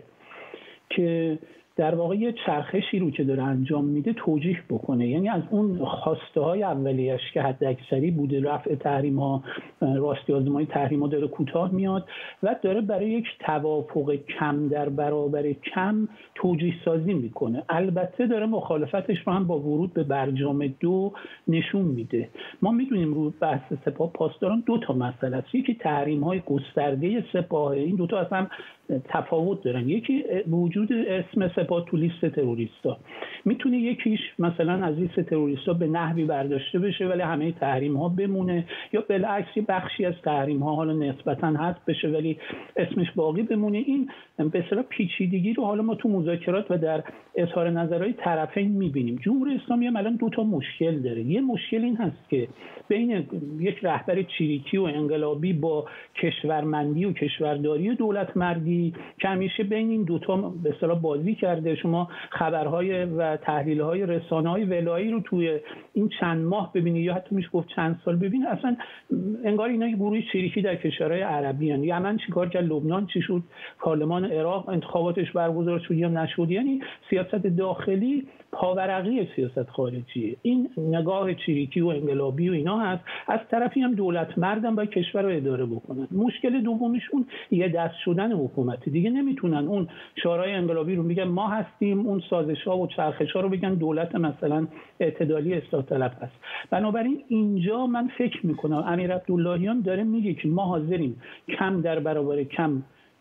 که در واقع یه چرخشی رو که داره انجام میده توجیه بکنه، یعنی از اون خواسته های اولیش که حد اکثری بوده رفع تحریم ها، راستی آزمایی تحریم ها داره کوتاه میاد و داره برای یک توافق کم در برابر کم توجیه سازی میکنه. البته داره مخالفتش رو هم با ورود به برجام دو نشون میده. ما میدونیم رو بحث سپاه پاسداران دو تا مسئله است، یکی تحریم های گسترده سپاه، این دو تا اصلا تفاوت دارن. یکی وجود اسم سپاه تو لیست تروریستا، میتونه یکیش مثلا از لیست تروریستا به نحوی برداشته بشه ولی همه تحریم ها بمونه، یا بالعکس بخشی از تحریم ها حالا نسبتا حذف بشه ولی اسمش باقی بمونه. این به اصطلاح پیچیدگی رو حالا ما تو مذاکرات و در اظهار نظرهای طرفین میبینیم. جمهوری اسلامی هم الان دو تا مشکل داره. یه مشکل این هست که بین یک رهبر چریکی و انقلابی با کشورمندی و کشورداری دولت مردی که همیشه بین این دوتا به اصطلاح بازی کرده. شما خبرهای و تحلیل‌های رسانه‌های ولایی رو توی این چند ماه ببینید یا حتی میشه گفت چند سال ببینید، اصلا انگار اینا یه گروه چریکی در کشورهای عربی ان. یمن چیکار کرد، لبنان چی شد، پارلمان عراق انتخاباتش برگزار شد یا نشد. یعنی سیاست داخلی پاورقی سیاست خارجی. این نگاه چریکی و انقلابی و اینا هست. از طرفی هم دولت مردم باید کشور رو اداره بکنن. مشکل دومیشون یه دست شدن حکومت، دیگه نمیتونن اون شورای انقلابی رو میگن ما هستیم، اون سازش‌ها و چرخش‌ها رو بگن دولت مثلا اعتدالی اصلاح طلب هست. بنابراین اینجا من فکر میکنم امیر عبداللهیان داره میگه که ما حاضریم کم در برابر کم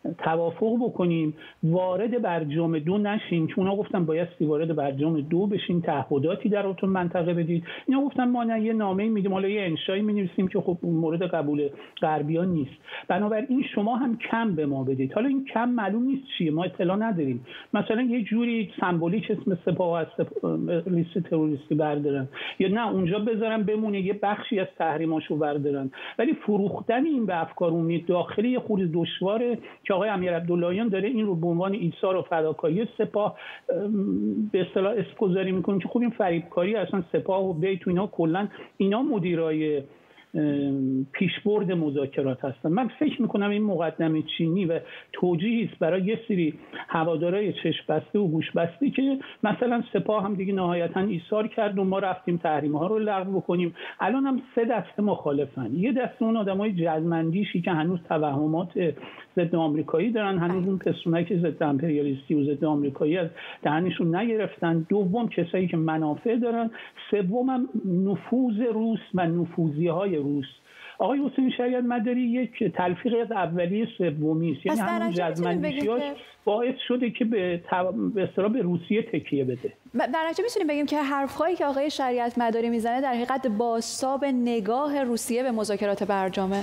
توافق بکنیم، وارد برجام دو نشیم، چون اونا گفتن بایستی وارد برجام دو بشین، تعهداتی در اون منطقه بدید. اینا گفتن ما نه یه نامه‌ای میدیم، حالا یه انشایی می‌نویسیم که خب مورد قبول غربیان نیست. بنابراین شما هم کم به ما بدید. حالا این کم معلوم نیست چیه، ما اطلاع نداریم. مثلا یه جوری سمبولیک اسم سپاه از لیست تروریستی بردارن، یا نه اونجا بذارن بمونه یه بخشی از تحریماشو بردارن. ولی فروختن این به افکار عمومی داخلی یه خورده دشواره که آقای امیر عبداللهیان داره این رو به عنوان ایثار و فداکاری سپاه به اصطلاح اسم‌گذاری میکنه که خب این فریبکاری اصلا سپاه و بیت و اینا کلا اینا مدیرای پیشبرد مذاکرات هستن. من فکر میکنم این مقدمه چینی و توجیهی است برای یه سری هوادارهای چشم بسته و گوش بسته که مثلا سپاه هم دیگه نهایتا ایثار کرد و ما رفتیم تحریم ها رو لغو بکنیم. الان هم سه دسته مخالفن. یه دسته اون آدمای جزمندیشی که هنوز توهمات ضد آمریکایی دارن، هنوز اون پسونک ضد امپریالیستی و ضد آمریکایی از دهنشون نگرفتن. دوم کسایی که منافع دارن. سوم هم نفوذ روس و نفوذی‌های روس آقای حسین شریعت مداری یک تلفیق از اولیه سومی است، یعنی همون جزمندیشی‌هاش باعث شده که به به اصطلاح به روسیه تکیه بده. در نتیجه میتونیم بگیم که حرف‌هایی که آقای شریعت مداری میزنه در حقیقت بازتاب نگاه روسیه به مذاکرات برجامه.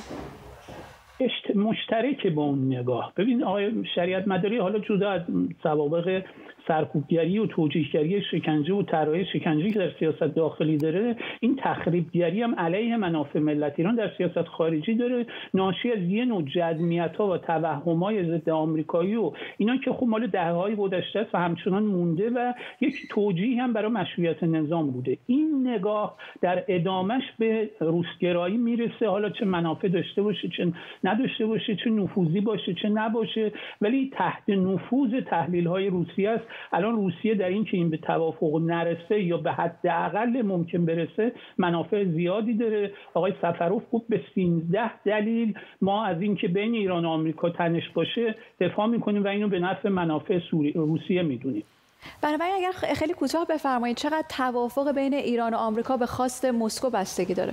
مشترک با اون نگاه. ببین آقای شریعت مداری حالا جدا از سوابق سرکوبگری و توجیهگری شکنجه و طرح‌های شکنجه که در سیاست داخلی داره، این تخریبگری هم علیه منافع ملت ایران در سیاست خارجی داره، ناشی از یه نوع جزمیت‌ها و توهم‌های ضد آمریکایی و اینا که خب مال دهه‌های گذشته است و همچنان مونده و یک توجیه هم برای مشروعیت نظام بوده. این نگاه در ادامش به روسگرایی میرسه، حالا چه منافع داشته باشه چه نداشته باشه، چه نفوذی باشه چه نباشه، ولی تحت نفوذ تحلیل‌های روسیه است. الان روسیه در این که این به توافق نرسه یا به حداقل ممکن برسه منافع زیادی داره. آقای سفروف گفت به سیزده دلیل ما از این که بین ایران و آمریکا تنش باشه دفاع میکنیم و اینو به نفع منافع روسیه میدونیم. بنابراین اگر خیلی کوتاه بفرمایید چقدر توافق بین ایران و آمریکا به خواست مسکو بستگی داره؟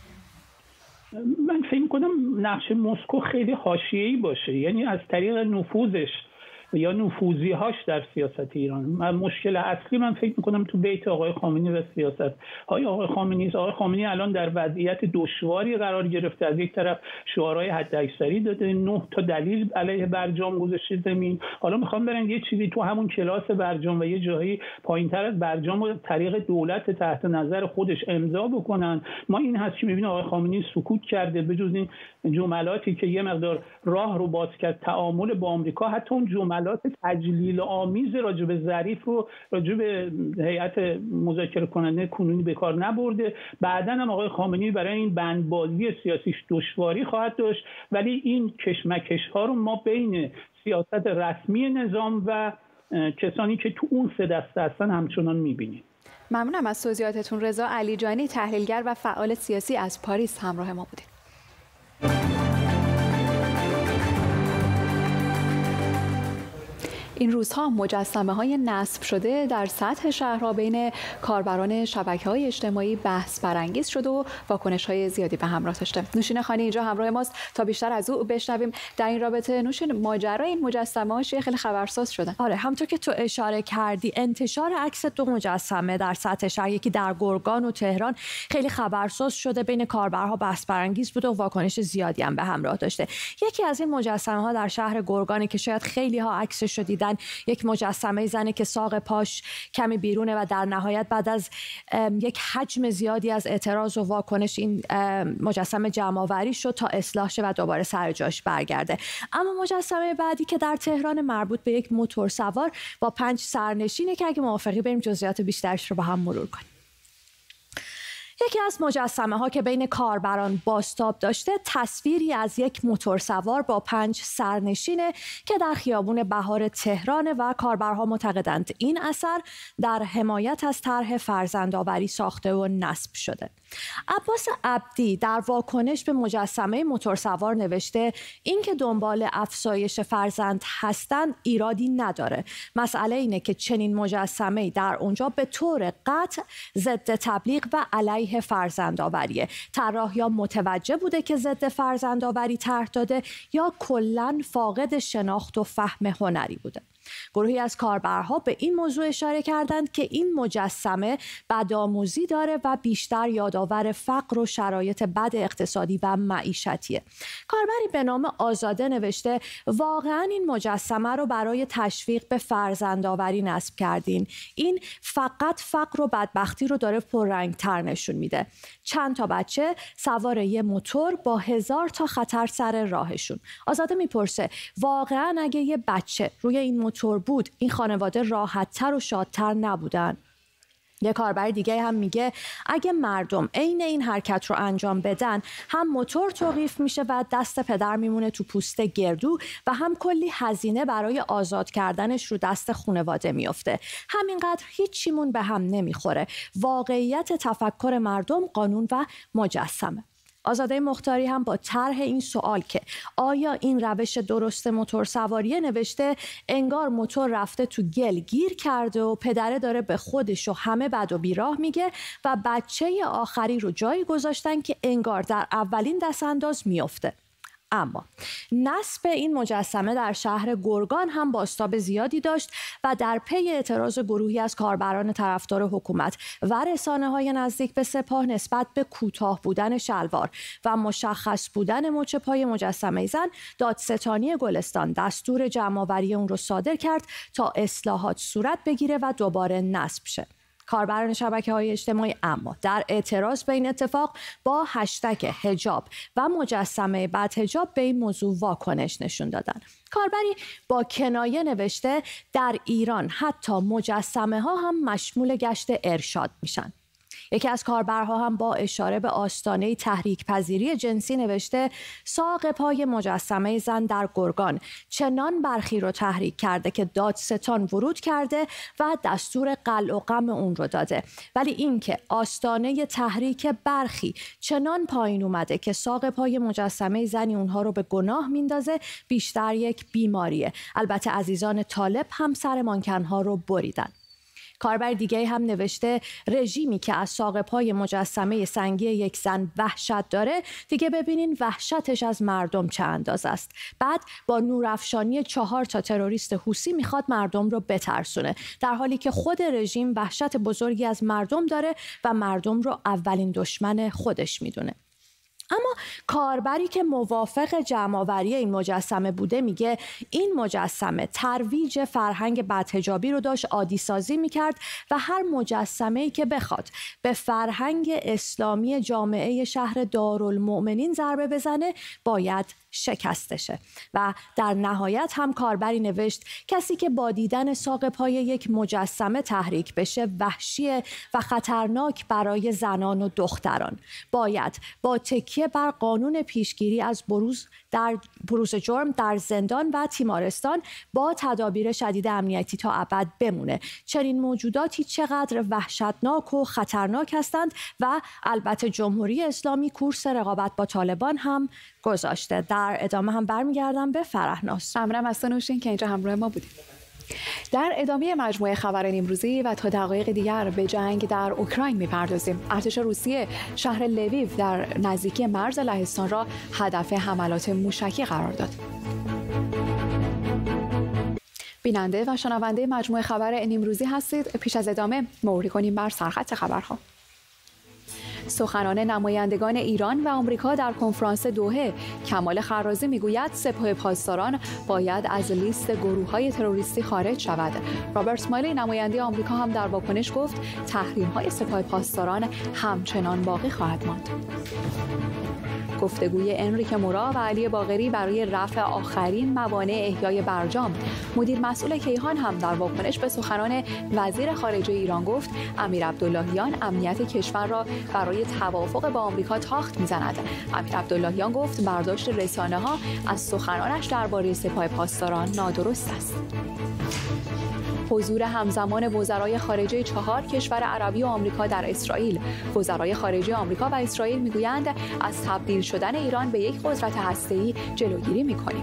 من فکر می‌کنم نقش مسکو خیلی حاشیه‌ای باشه، یعنی از طریق نفوذش یا نفوذی هاش در سیاست ایران. من مشکل اصلی من فکر میکنم تو بیت آقای خامنه‌ای و سیاست های آقای خامنه‌ای. آقای خامنه‌ای الان در وضعیت دشواری قرار گرفته، از یک طرف شعارهای حداکثری داده، نه تا دلیل علیه برجام گذاشته زمین، حالا میخوام برن یه چیزی تو همون کلاس برجام و یه جایی پایینتر از برجام و طریق دولت تحت نظر خودش امضا بکنن. ما این هست که میبینیم آقای خامنه‌ای سکوت کرده، بجز این جملاتی که یه مقدار راه رو باز کرد تعامل با آمریکا، حتی اون جملات تجلیل آمیز راجع به ظریف رو راجع به هیئت مذاکره کننده کنونی به کار نبرده. بعداً هم آقای خامنه‌ای برای این بندبازی سیاسیش دشواری خواهد داشت، ولی این کشمکش ها رو ما بین سیاست رسمی نظام و کسانی که تو اون سه دسته هستن همچنان می‌بینیم. ممنونم از توضیحاتتون. رضا علیجانی، تحلیلگر و فعال سیاسی از پاریس همراه ما بودید. این روزها مجسمه های نصب شده در سطح شهرها بین کاربران شبکه‌های اجتماعی بحث برانگیز شده و واکنش‌های زیادی به همراه داشته. نوشین خانی اینجا همراه ماست تا بیشتر از او بشنویم. در این رابطه نوشین، ماجرای این مجسمه‌ها خیلی خبرساز شدن. آره، همونطور که تو اشاره کردی انتشار عکس دو مجسمه در سطح شهر، یکی در گرگان و تهران، خیلی خبرساز شده، بین کاربرها بحث برانگیز بوده و واکنش زیادی هم به همراه داشته. یکی از این مجسمه‌ها در شهر گرگانی که شاید خیلی ها عکسش رو دیدن، یک مجسمه زنه که ساق پاش کمی بیرونه و در نهایت بعد از یک حجم زیادی از اعتراض و واکنش این مجسمه جمع‌آوری شد تا اصلاح شه و دوباره سر جاش برگرده. اما مجسمه بعدی که در تهران مربوط به یک موتور سوار با پنج سرنشینه که اگه موافقی بریم جزئیات بیشترش رو با هم مرور کنیم. یکی از مجسمه ها که بین کاربران بازتاب داشته تصویری از یک موتورسوار با پنج سرنشینه که در خیابون بهار تهران و کاربرها معتقدند این اثر در حمایت از طرح فرزندآوری ساخته و نصب شده. عباس عبدی در واکنش به مجسمه موتورسوار نوشته این که دنبال افزایش فرزند هستند ایرادی نداره. مسئله اینه که چنین مجسمه‌ای در اونجا به طور قطع ضد تبلیغ و علیه فرزندآوریه. طراح یا متوجه بوده که ضد فرزندآوری طرح داده یا کلاً فاقد شناخت و فهم هنری بوده. گروهی از کاربرها به این موضوع اشاره کردند که این مجسمه بدآموزی داره و بیشتر یادآور فقر و شرایط بد اقتصادی و معیشتیه. کاربری به نام آزاده نوشته واقعا این مجسمه رو برای تشویق به فرزندآوری نصب کردین. این فقط فقر و بدبختی رو داره پررنگ‌تر نشون میده. چند تا بچه سوار یه موتور با هزار تا خطر سر راهشون. آزاده میپرسه واقعا اگه یه بچه روی این موتور بود این خانواده راحت‌تر و شادتر نبودن؟ یه کاربر دیگه هم میگه اگه مردم عین این حرکت رو انجام بدن هم موتور توقیف میشه و دست پدر میمونه تو پوست گردو و هم کلی هزینه برای آزاد کردنش رو دست خانواده میفته. همینقدر هیچیمون به هم نمیخوره. واقعیت تفکر مردم، قانون و مجسمه. آزاده مختاری هم با طرح این سوال که آیا این روش درست موتور سواریه نوشته انگار موتور رفته تو گل گیر کرده و پدره داره به خودش و همه بد و بیراه میگه و بچه آخری رو جایی گذاشتن که انگار در اولین دستانداز میفته. اما نصب این مجسمه در شهر گرگان هم بازتاب زیادی داشت و در پی اعتراض گروهی از کاربران طرفدار حکومت و رسانه‌های نزدیک به سپاه نسبت به کوتاه بودن شلوار و مشخص بودن مچ پای مجسمه زن، دادستانی گلستان دستور جمع‌آوری اون رو صادر کرد تا اصلاحات صورت بگیره و دوباره نصب شه. کاربران شبکه‌های اجتماعی اما در اعتراض به این اتفاق با هشتگ حجاب و مجسمه بدحجاب به این موضوع واکنش نشون دادن. کاربری با کنایه نوشته در ایران حتی مجسمه ها هم مشمول گشت ارشاد میشن. یکی از کاربرها هم با اشاره به آستانه تحریک پذیری جنسی نوشته ساق پای مجسمه زن در گرگان چنان برخی رو تحریک کرده که دادستان ورود کرده و دستور قلع و قم اون رو داده، ولی اینکه آستانه تحریک برخی چنان پایین اومده که ساق پای مجسمه زنی اونها رو به گناه میندازه بیشتر یک بیماریه. البته عزیزان طالب هم سر مانکنها رو بریدن. کاربر دیگه هم نوشته رژیمی که از ساق پای مجسمه سنگی یک زن وحشت داره، دیگه ببینین وحشتش از مردم چه اندازه است. بعد با نورافشانی چهار تا تروریست حوثی میخواد مردم رو بترسونه، در حالی که خود رژیم وحشت بزرگی از مردم داره و مردم رو اولین دشمن خودش میدونه. اما کاربری که موافق جمع‌آوری این مجسمه بوده میگه این مجسمه ترویج فرهنگ بدحجابی رو داشت عادی سازی میکرد و هر مجسمه‌ای که بخواد به فرهنگ اسلامی جامعه شهر دارالمؤمنین ضربه بزنه باید شکستشه. و در نهایت هم کاربری نوشت کسی که با دیدن ساق پای یک مجسمه تحریک بشه وحشیه و خطرناک برای زنان و دختران. باید با تکیه بر قانون پیشگیری از بروز در بروز جرم در زندان و تیمارستان با تدابیر شدید امنیتی تا ابد بمونه. چنین موجوداتی چقدر وحشتناک و خطرناک هستند و البته جمهوری اسلامی کورس رقابت با طالبان هم گذاشته. در ادامه هم برمیگردم به فرهناز. ممنونم از تو نوشین که اینجا همراه ما بودید. در ادامه مجموعه خبران امروزی و تا دقایق دیگر به جنگ در اوکراین میپردازیم. ارتش روسیه شهر لویو در نزدیکی مرز لهستان را هدف حملات موشکی قرار داد. بیننده و شنونده مجموعه خبر امروزی هستید. پیش از ادامه مروری کنیم بر سرخط خبرها. سخنان نمایندگان ایران و آمریکا در کنفرانس دوحه. کمال خرازی میگوید سپاه پاسداران باید از لیست گروه‌های تروریستی خارج شود. رابرت مالی نماینده آمریکا هم در واکنش گفت تحریم‌های سپاه پاسداران همچنان باقی خواهد ماند. گفتگوی انریک مورا و علی باقری برای رفع آخرین موانع احیای برجام. مدیر مسئول کیهان هم در واکنش به سخنان وزیر خارجه ایران گفت امیر عبداللهیان امنیت کشور را برای توافق با آمریکا تاخت می‌زند. امیر عبداللهیان گفت برداشت رسانه‌ها از سخنانش درباره سپاه پاسداران نادرست است. حضور همزمان وزرای خارجه چهار کشور عربی و آمریکا در اسرائیل. وزرای خارجه آمریکا و اسرائیل میگویند از تبدیل شدن ایران به یک قدرت هسته‌ای جلوگیری می‌کنیم.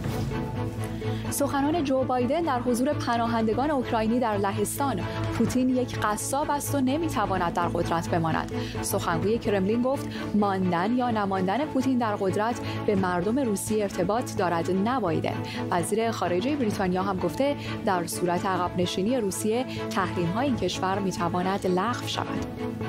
سخنان جو بایدن در حضور پناهندگان اوکراینی در لهستان. پوتین یک قصاب است و نمیتواند در قدرت بماند. سخنگوی کرملین گفت ماندن یا نماندن پوتین در قدرت به مردم روسیه ارتباط دارد نه بایدن. وزیر خارجه بریتانیا هم گفته در صورت عقب نشینی روسیه تحریم‌های این کشور میتواند لغو شود.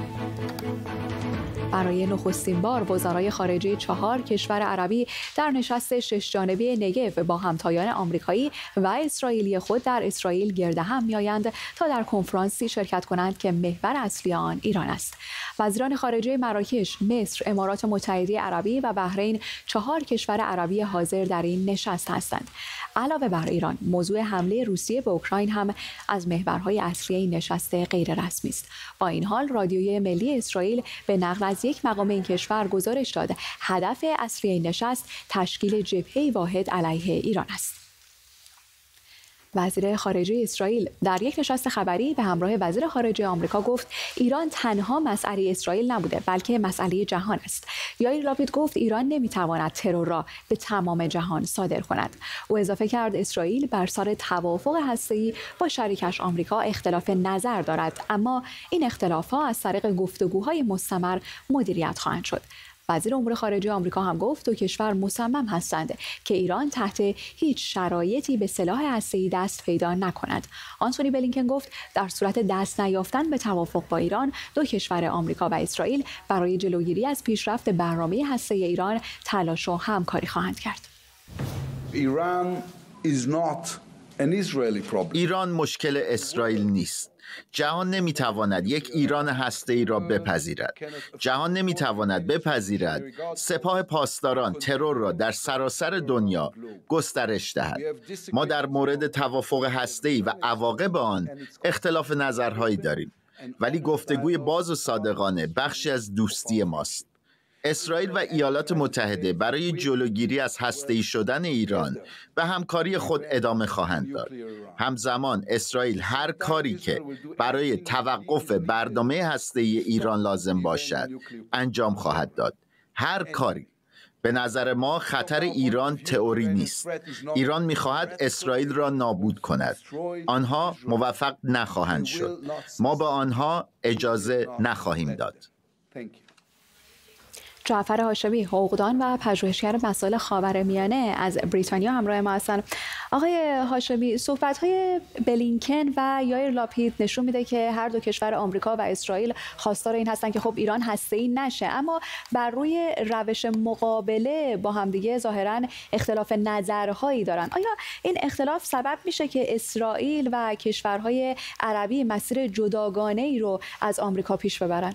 برای نخستین بار وزرای خارجه چهار کشور عربی در نشست شش جانبه نگو با همتایان آمریکایی و اسرائیلی خود در اسرائیل گرد هم می‌آیند تا در کنفرانسی شرکت کنند که محور اصلی آن ایران است. وزیران خارجه مراکش، مصر، امارات متحده عربی و بحرین چهار کشور عربی حاضر در این نشست هستند. علاوه بر ایران، موضوع حمله روسیه به اوکراین هم از محورهای اصلی این نشست غیر رسمی است. با این حال رادیوی ملی اسرائیل به نقل از یک مقام این کشور گزارش داد هدف اصلی این نشست تشکیل جبهه واحد علیه ایران است. وزیر خارجه اسرائیل در یک نشست خبری به همراه وزیر خارجه آمریکا گفت ایران تنها مسئله اسرائیل نبوده بلکه مسئله جهان است. یائیر لاپید گفت ایران نمیتواند ترور را به تمام جهان صادر کند. او اضافه کرد اسرائیل بر سر توافق هسته‌ای با شریکش آمریکا اختلاف نظر دارد، اما این اختلاف‌ها از طریق گفتگوهای مستمر مدیریت خواهند شد. وزیر امور خارجه آمریکا هم گفت دو کشور مصمم هستند که ایران تحت هیچ شرایطی به سلاح هسته‌ای دست پیدا نکند. آنتونی بلینکن گفت در صورت دست نیافتن به توافق با ایران، دو کشور آمریکا و اسرائیل برای جلوگیری از پیشرفت برنامه هسته‌ای ایران تلاش و همکاری خواهند کرد. ایران is not an Israeli problem. ایران مشکل اسرائیل نیست. جهان نمیتواند یک ایران هسته‌ای را بپذیرد. جهان نمیتواند بپذیرد سپاه پاسداران ترور را در سراسر دنیا گسترش دهد. ما در مورد توافق هسته‌ای و عواقب آن اختلاف نظرهایی داریم، ولی گفتگوی باز و صادقانه بخشی از دوستی ماست. اسرائیل و ایالات متحده برای جلوگیری از هسته‌ای شدن ایران به همکاری خود ادامه خواهند داد. همزمان اسرائیل هر کاری که برای توقف برنامه هسته‌ای ایران لازم باشد انجام خواهد داد. هر کاری. به نظر ما خطر ایران تئوری نیست. ایران می‌خواهد اسرائیل را نابود کند. آنها موفق نخواهند شد. ما به آنها اجازه نخواهیم داد. جعفر هاشمی، حقوقدان و پژوهشگر مسائل خاورمیانه از بریتانیا همراه ما هستند. آقای هاشمی، صحبت‌های بلینکن و یائیر لاپید نشون میده که هر دو کشور آمریکا و اسرائیل خواستار این هستن که خب ایران هسته‌ای نشه، اما بر روی روش مقابله با همدیگه ظاهراً اختلاف نظرهایی دارن. آیا این اختلاف سبب میشه که اسرائیل و کشورهای عربی مسیر جداگانه‌ای رو از آمریکا پیش ببرن؟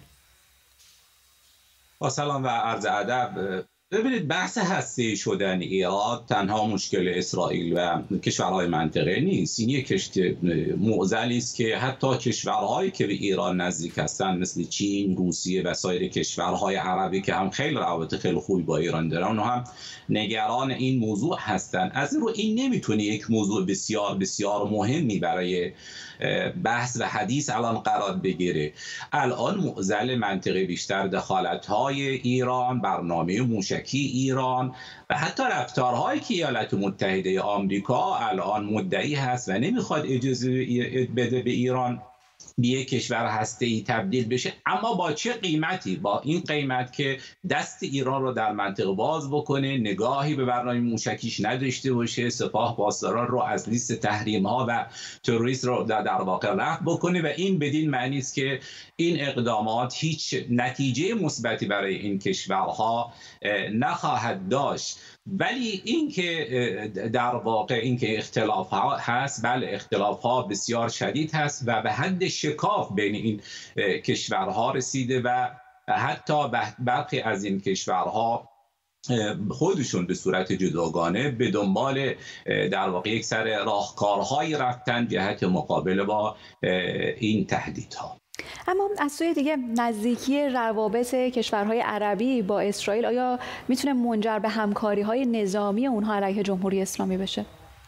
با سلام و عرض ادب. ببینید، بحث هسته‌ای شدن ایران تنها مشکل اسرائیل و کشورهای منطقه نیست. این یک معضلی است که حتی کشورهایی که به ایران نزدیک هستند مثل چین، روسیه و سایر کشورهای عربی که هم خیلی روابط خیلی خوبی با ایران دارن، اونها هم نگران این موضوع هستند. از این رو این نمیتونه یک موضوع بسیار بسیار مهمی برای بحث و حدیث الان قرار بگیره. الان معضل منطقه بیشتر دخالت‌های ایران، برنامه موشکی ایران و حتی رفتارهایی که ایالات متحده آمریکا الان مدعی هست و نمیخواد اجازه بده به ایران به یک کشور هسته‌ای تبدیل بشه، اما با چه قیمتی؟ با این قیمت که دست ایران رو در منطقه باز بکنه، نگاهی به برنامه موشکیش نداشته باشه، سپاه پاسداران رو از لیست تحریم ها و تروریست رو در واقع رفع بکنه و این بدین معنی است که این اقدامات هیچ نتیجه مثبتی برای این کشورها نخواهد داشت. ولی اینکه در واقع اینکه اختلاف ها هست، بله اختلاف ها بسیار شدید هست و به حد شکاف بین این کشورها رسیده و حتی برخی از این کشورها خودشون به صورت جداگانه به دنبال در واقع یک سر راهکارهایی رفتن جهت مقابله با این تهدیدها. اما از سوی دیگه نزدیکی روابط کشورهای عربی با اسرائیل آیا میتونه منجر به همکاری‌های نظامی اونها علیه جمهوری اسلامی بشه؟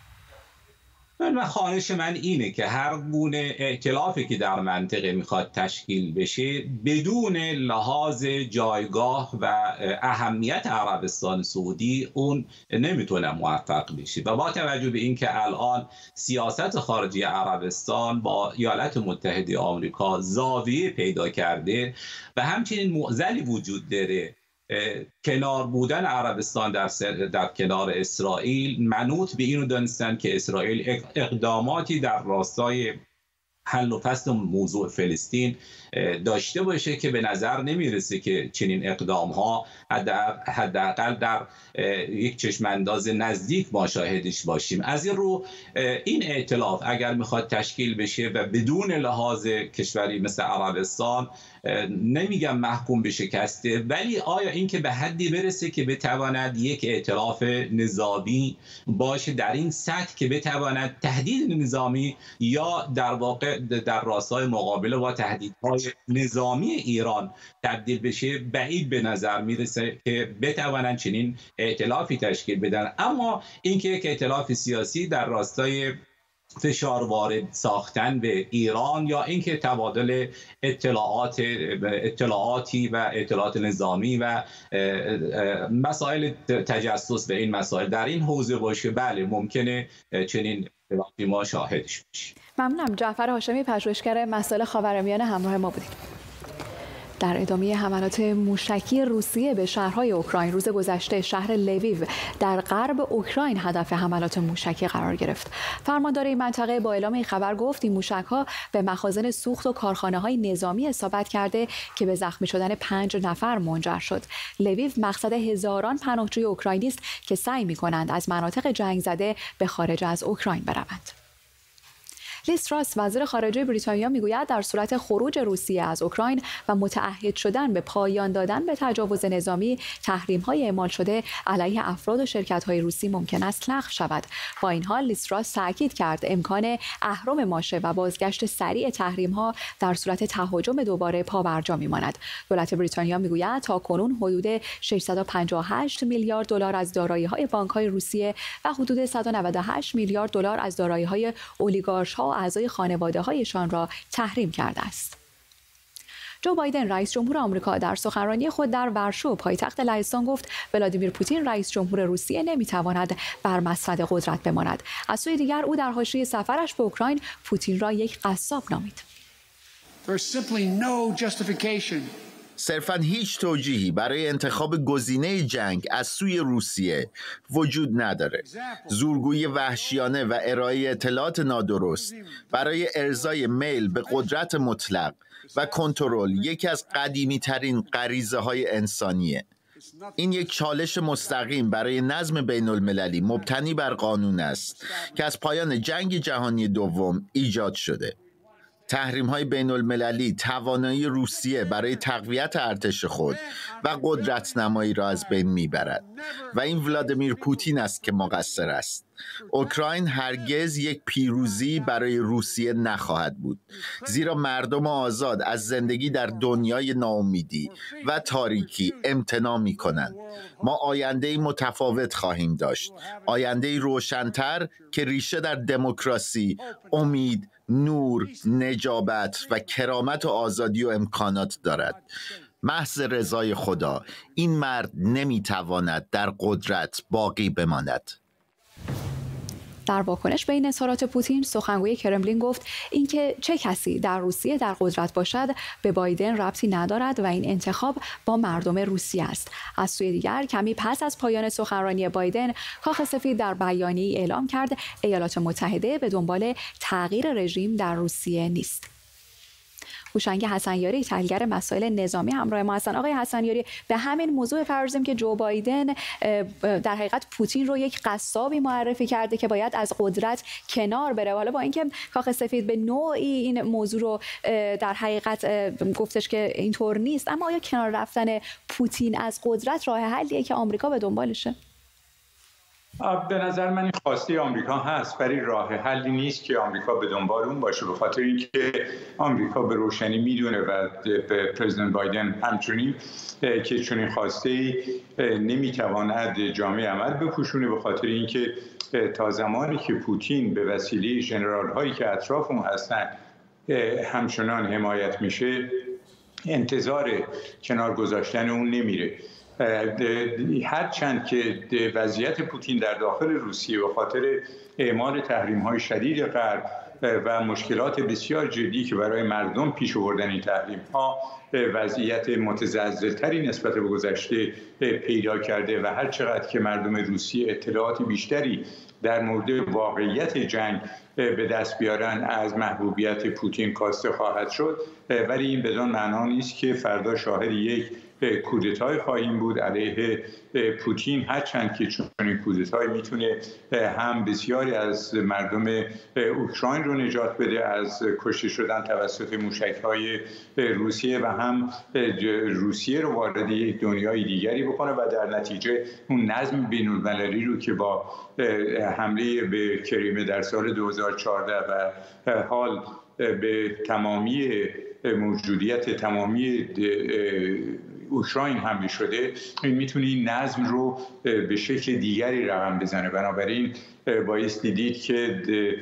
من خواهش من اینه که هر گونه ائتلافی که در منطقه میخواد تشکیل بشه بدون لحاظ جایگاه و اهمیت عربستان سعودی اون نمیتونه موفق بشه و با توجه به اینکه الان سیاست خارجی عربستان با ایالات متحده آمریکا زاویه پیدا کرده و همچنین معضلی وجود داره، کنار بودن عربستان در, در کنار اسرائیل منوط به اینو دانستن که اسرائیل اقداماتی در راستای حل و فصل موضوع فلسطین داشته باشه که به نظر نمیرسه که چنین اقدام ها حداقل در یک چشم انداز نزدیک ما شاهدش باشیم. از این رو این ائتلاف اگر میخواد تشکیل بشه و بدون لحاظ کشوری مثل عربستان، نمیگم محکوم به شکسته، ولی آیا این که به حدی برسه که بتواند یک ائتلاف نظامی باشه در این سطح که بتواند تهدید نظامی یا در واقع در راستای مقابله با تهدیدهای نظامی ایران تبدیل بشه، بعید به نظر میرسه که بتوانند چنین ائتلافی تشکیل بدن. اما اینکه یک ائتلاف سیاسی در راستای فشار وارد ساختن به ایران یا اینکه تبادل اطلاعات اطلاعاتی و اطلاعات نظامی و مسائل تجسس به این مسائل در این حوزه باشه، بله ممکنه چنین وقتی ما شاهدش باشیم. ممنونم. جعفر هاشمی، پژوهشگر مسائل خاورمیانه، همراه ما بودید. در ادامه حملات موشکی روسیه به شهرهای اوکراین، روز گذشته شهر لویو در غرب اوکراین هدف حملات موشکی قرار گرفت. فرماندار این منطقه با اعلام این خبر گفت این موشک‌ها به مخازن سوخت و کارخانه‌های نظامی اصابت کرده که به زخمی شدن پنج نفر منجر شد. لویو مقصد هزاران پناهجوی اوکراینی است که سعی می‌کنند از مناطق جنگ زده به خارج از اوکراین بروند. لیز تراس، وزیر خارجه بریتانیا، میگوید در صورت خروج روسیه از اوکراین و متعهد شدن به پایان دادن به تجاوز نظامی، تحریم‌های اعمال شده علیه افراد و شرکت‌های روسی ممکن است لغو شود. با این حال لیز تراس تاکید کرد امکان اهرم ماشه و بازگشت سریع تحریم‌ها در صورت تهاجم دوباره پابرجا می‌ماند. دولت بریتانیا میگوید تاکنون حدود ششصد و پنجاه و هشت میلیارد دلار از دارایی‌های بانک‌های روسیه و حدود صد و نود و هشت میلیارد دلار از دارایی‌های اولیگارش‌ها اعضای خانواده‌هایشان را تحریم کرده است. جو بایدن، رئیس جمهور آمریکا، در سخنرانی خود در ورشو، پایتخت لهستان، گفت ولادیمیر پوتین، رئیس جمهور روسیه، نمیتواند بر مسند قدرت بماند. از سوی دیگر او در حاشیه سفرش به اوکراین پوتین را یک قصاب نامید. صرفاً هیچ توجیهی برای انتخاب گزینه جنگ از سوی روسیه وجود نداره. زورگویی وحشیانه و ارائه اطلاعات نادرست برای ارضای میل به قدرت مطلق و کنترل یکی از قدیمی ترین غریزه های انسانیه. این یک چالش مستقیم برای نظم بین المللی مبتنی بر قانون است که از پایان جنگ جهانی دوم ایجاد شده. تحریم‌های بین المللی توانایی روسیه برای تقویت ارتش خود و قدرت نمایی را از بین میبرد و این ولادیمیر پوتین است که مقصر است. اوکراین هرگز یک پیروزی برای روسیه نخواهد بود، زیرا مردم آزاد از زندگی در دنیای ناامیدی و تاریکی امتناع می‌کنند. ما آینده‌ای متفاوت خواهیم داشت، آینده‌ای روشن‌تر که ریشه در دموکراسی، امید، نور، نجابت و کرامت و آزادی و امکانات دارد. محض رضای خدا این مرد نمیتواند در قدرت باقی بماند. در واکنش به این اظهارات پوتین، سخنگوی کرملین گفت اینکه چه کسی در روسیه در قدرت باشد به بایدن ربطی ندارد و این انتخاب با مردم روسیه است. از سوی دیگر، کمی پس از پایان سخنرانی بایدن، کاخ سفید در بیانیه‌ای اعلام کرد ایالات متحده به دنبال تغییر رژیم در روسیه نیست. هوشنگ حسنیاری، تحلیلگر مسائل نظامی، همراه ما هستند. آقای حسنیاری، به همین موضوع فرضیم که جو بایدن در حقیقت پوتین رو یک قصابی معرفی کرده که باید از قدرت کنار بره، حالا با اینکه کاخ سفید به نوعی این موضوع رو در حقیقت گفتش که اینطور نیست، اما آیا کنار رفتن پوتین از قدرت راه حلیه که آمریکا به دنبالشه؟ به نظر من این خواسته آمریکا هست، ولی راه حلی نیست که آمریکا به دنبال اون باشه، به خاطر اینکه آمریکا به روشنی میدونه و به پرزیدنت بایدن همچنین که چنین خواسته نمیتواند جامعه عمل بپوشونه، به خاطر اینکه تا زمانی که پوتین به وسیله ژنرال هایی که اطراف اون هستن همچنان حمایت میشه، انتظار کنار گذاشتن اون نمیره. هرچند که وضعیت پوتین در داخل روسیه به خاطر اعمال تحریم‌های شدید غرب و مشکلات بسیار جدی که برای مردم پیش آوردن این تحریم‌ها وضعیت متزلزل‌تری نسبت به گذشته پیدا کرده و هر چقدر که مردم روسیه اطلاعات بیشتری در مورد واقعیت جنگ به دست بیارن، از محبوبیت پوتین کاسته خواهد شد، ولی این بدان معنا نیست که فردا شاهد یک کودتای خواهیم بود علیه پوتین، هرچند که چنین کودتایی میتونه هم بسیاری از مردم اوکراین رو نجات بده از کشته شدن توسط موشک‌های روسیه و هم روسیه رو وارد یک دنیای دیگری بکنه و در نتیجه اون نظم بین‌المللی رو که با حمله به کریمه در سال دو هزار و چهارده و حال به تمامی موجودیت تمامی اوکراین حمله شده، این میتونه این نظم رو به شکل دیگری رقم بزنه. بنابراین بایستی دید که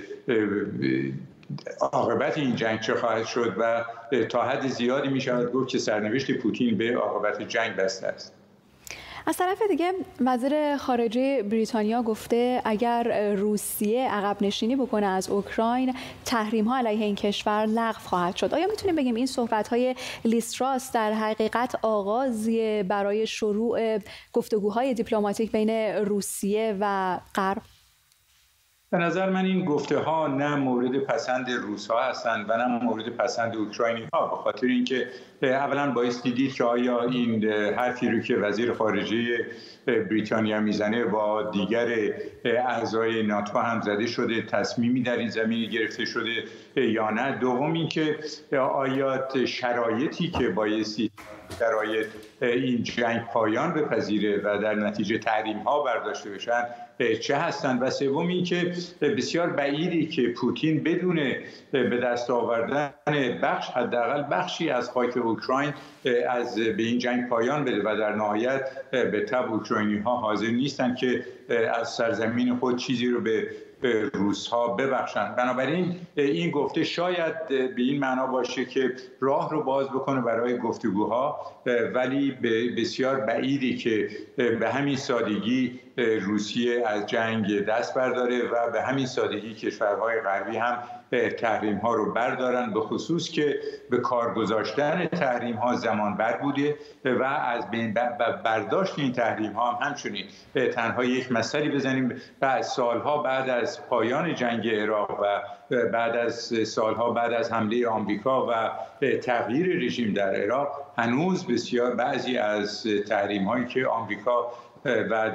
عاقبت این جنگ چه خواهد شد و تا حد زیادی می شود گفت که سرنوشت پوتین به عاقبت جنگ بسته است. از طرف دیگه وزیر خارجه بریتانیا گفته اگر روسیه عقب نشینی بکنه از اوکراین، تحریم ها علیه این کشور لغو خواهد شد. آیا میتونیم بگیم این صحبت های لیز تراس در حقیقت آغازی برای شروع گفتگوهای دیپلماتیک بین روسیه و غرب؟ به نظر من این گفته ها نه مورد پسند روس ها هستند و نه مورد پسند اوکراینی ها، به خاطر اینکه اولا بایستی دید که آیا این حرفی رو که وزیر خارجه بریتانیا میزنه با دیگر اعضای ناتو هم زده شده، تصمیمی در این زمینه گرفته شده یا نه. دوم اینکه آیا شرایطی که بایستی شرایط این جنگ پایان بپذیره و در نتیجه تحریم ها برداشته بشن چه هستند. و سوم این که بسیار بعیدی که پوتین بدون به دست آوردن بخش حداقل بخشی از خاک اوکراین از به این جنگ پایان بده و در نهایت به طب اوکراینی ها حاضر نیستند که از سرزمین خود چیزی رو به روس ها ببخشند. بنابراین این گفته شاید به این معنا باشه که راه رو باز بکنه برای گفتگوها، ولی بسیار بعیدی که به همین سادگی روسیه از جنگ دست برداره و به همین سادگی کشورهای غربی هم تحریم ها رو بردارن، به خصوص که به کار گذاشتن تحریم ها زمان بر بوده و از بین برداشت این تحریم ها هم همچنین. تنها یک مثالی بزنیم، بعد سالها بعد از پایان جنگ عراق و بعد از سالها بعد از حمله آمریکا و تغییر رژیم در عراق، هنوز بسیار بعضی از تحریم هایی که آمریکا و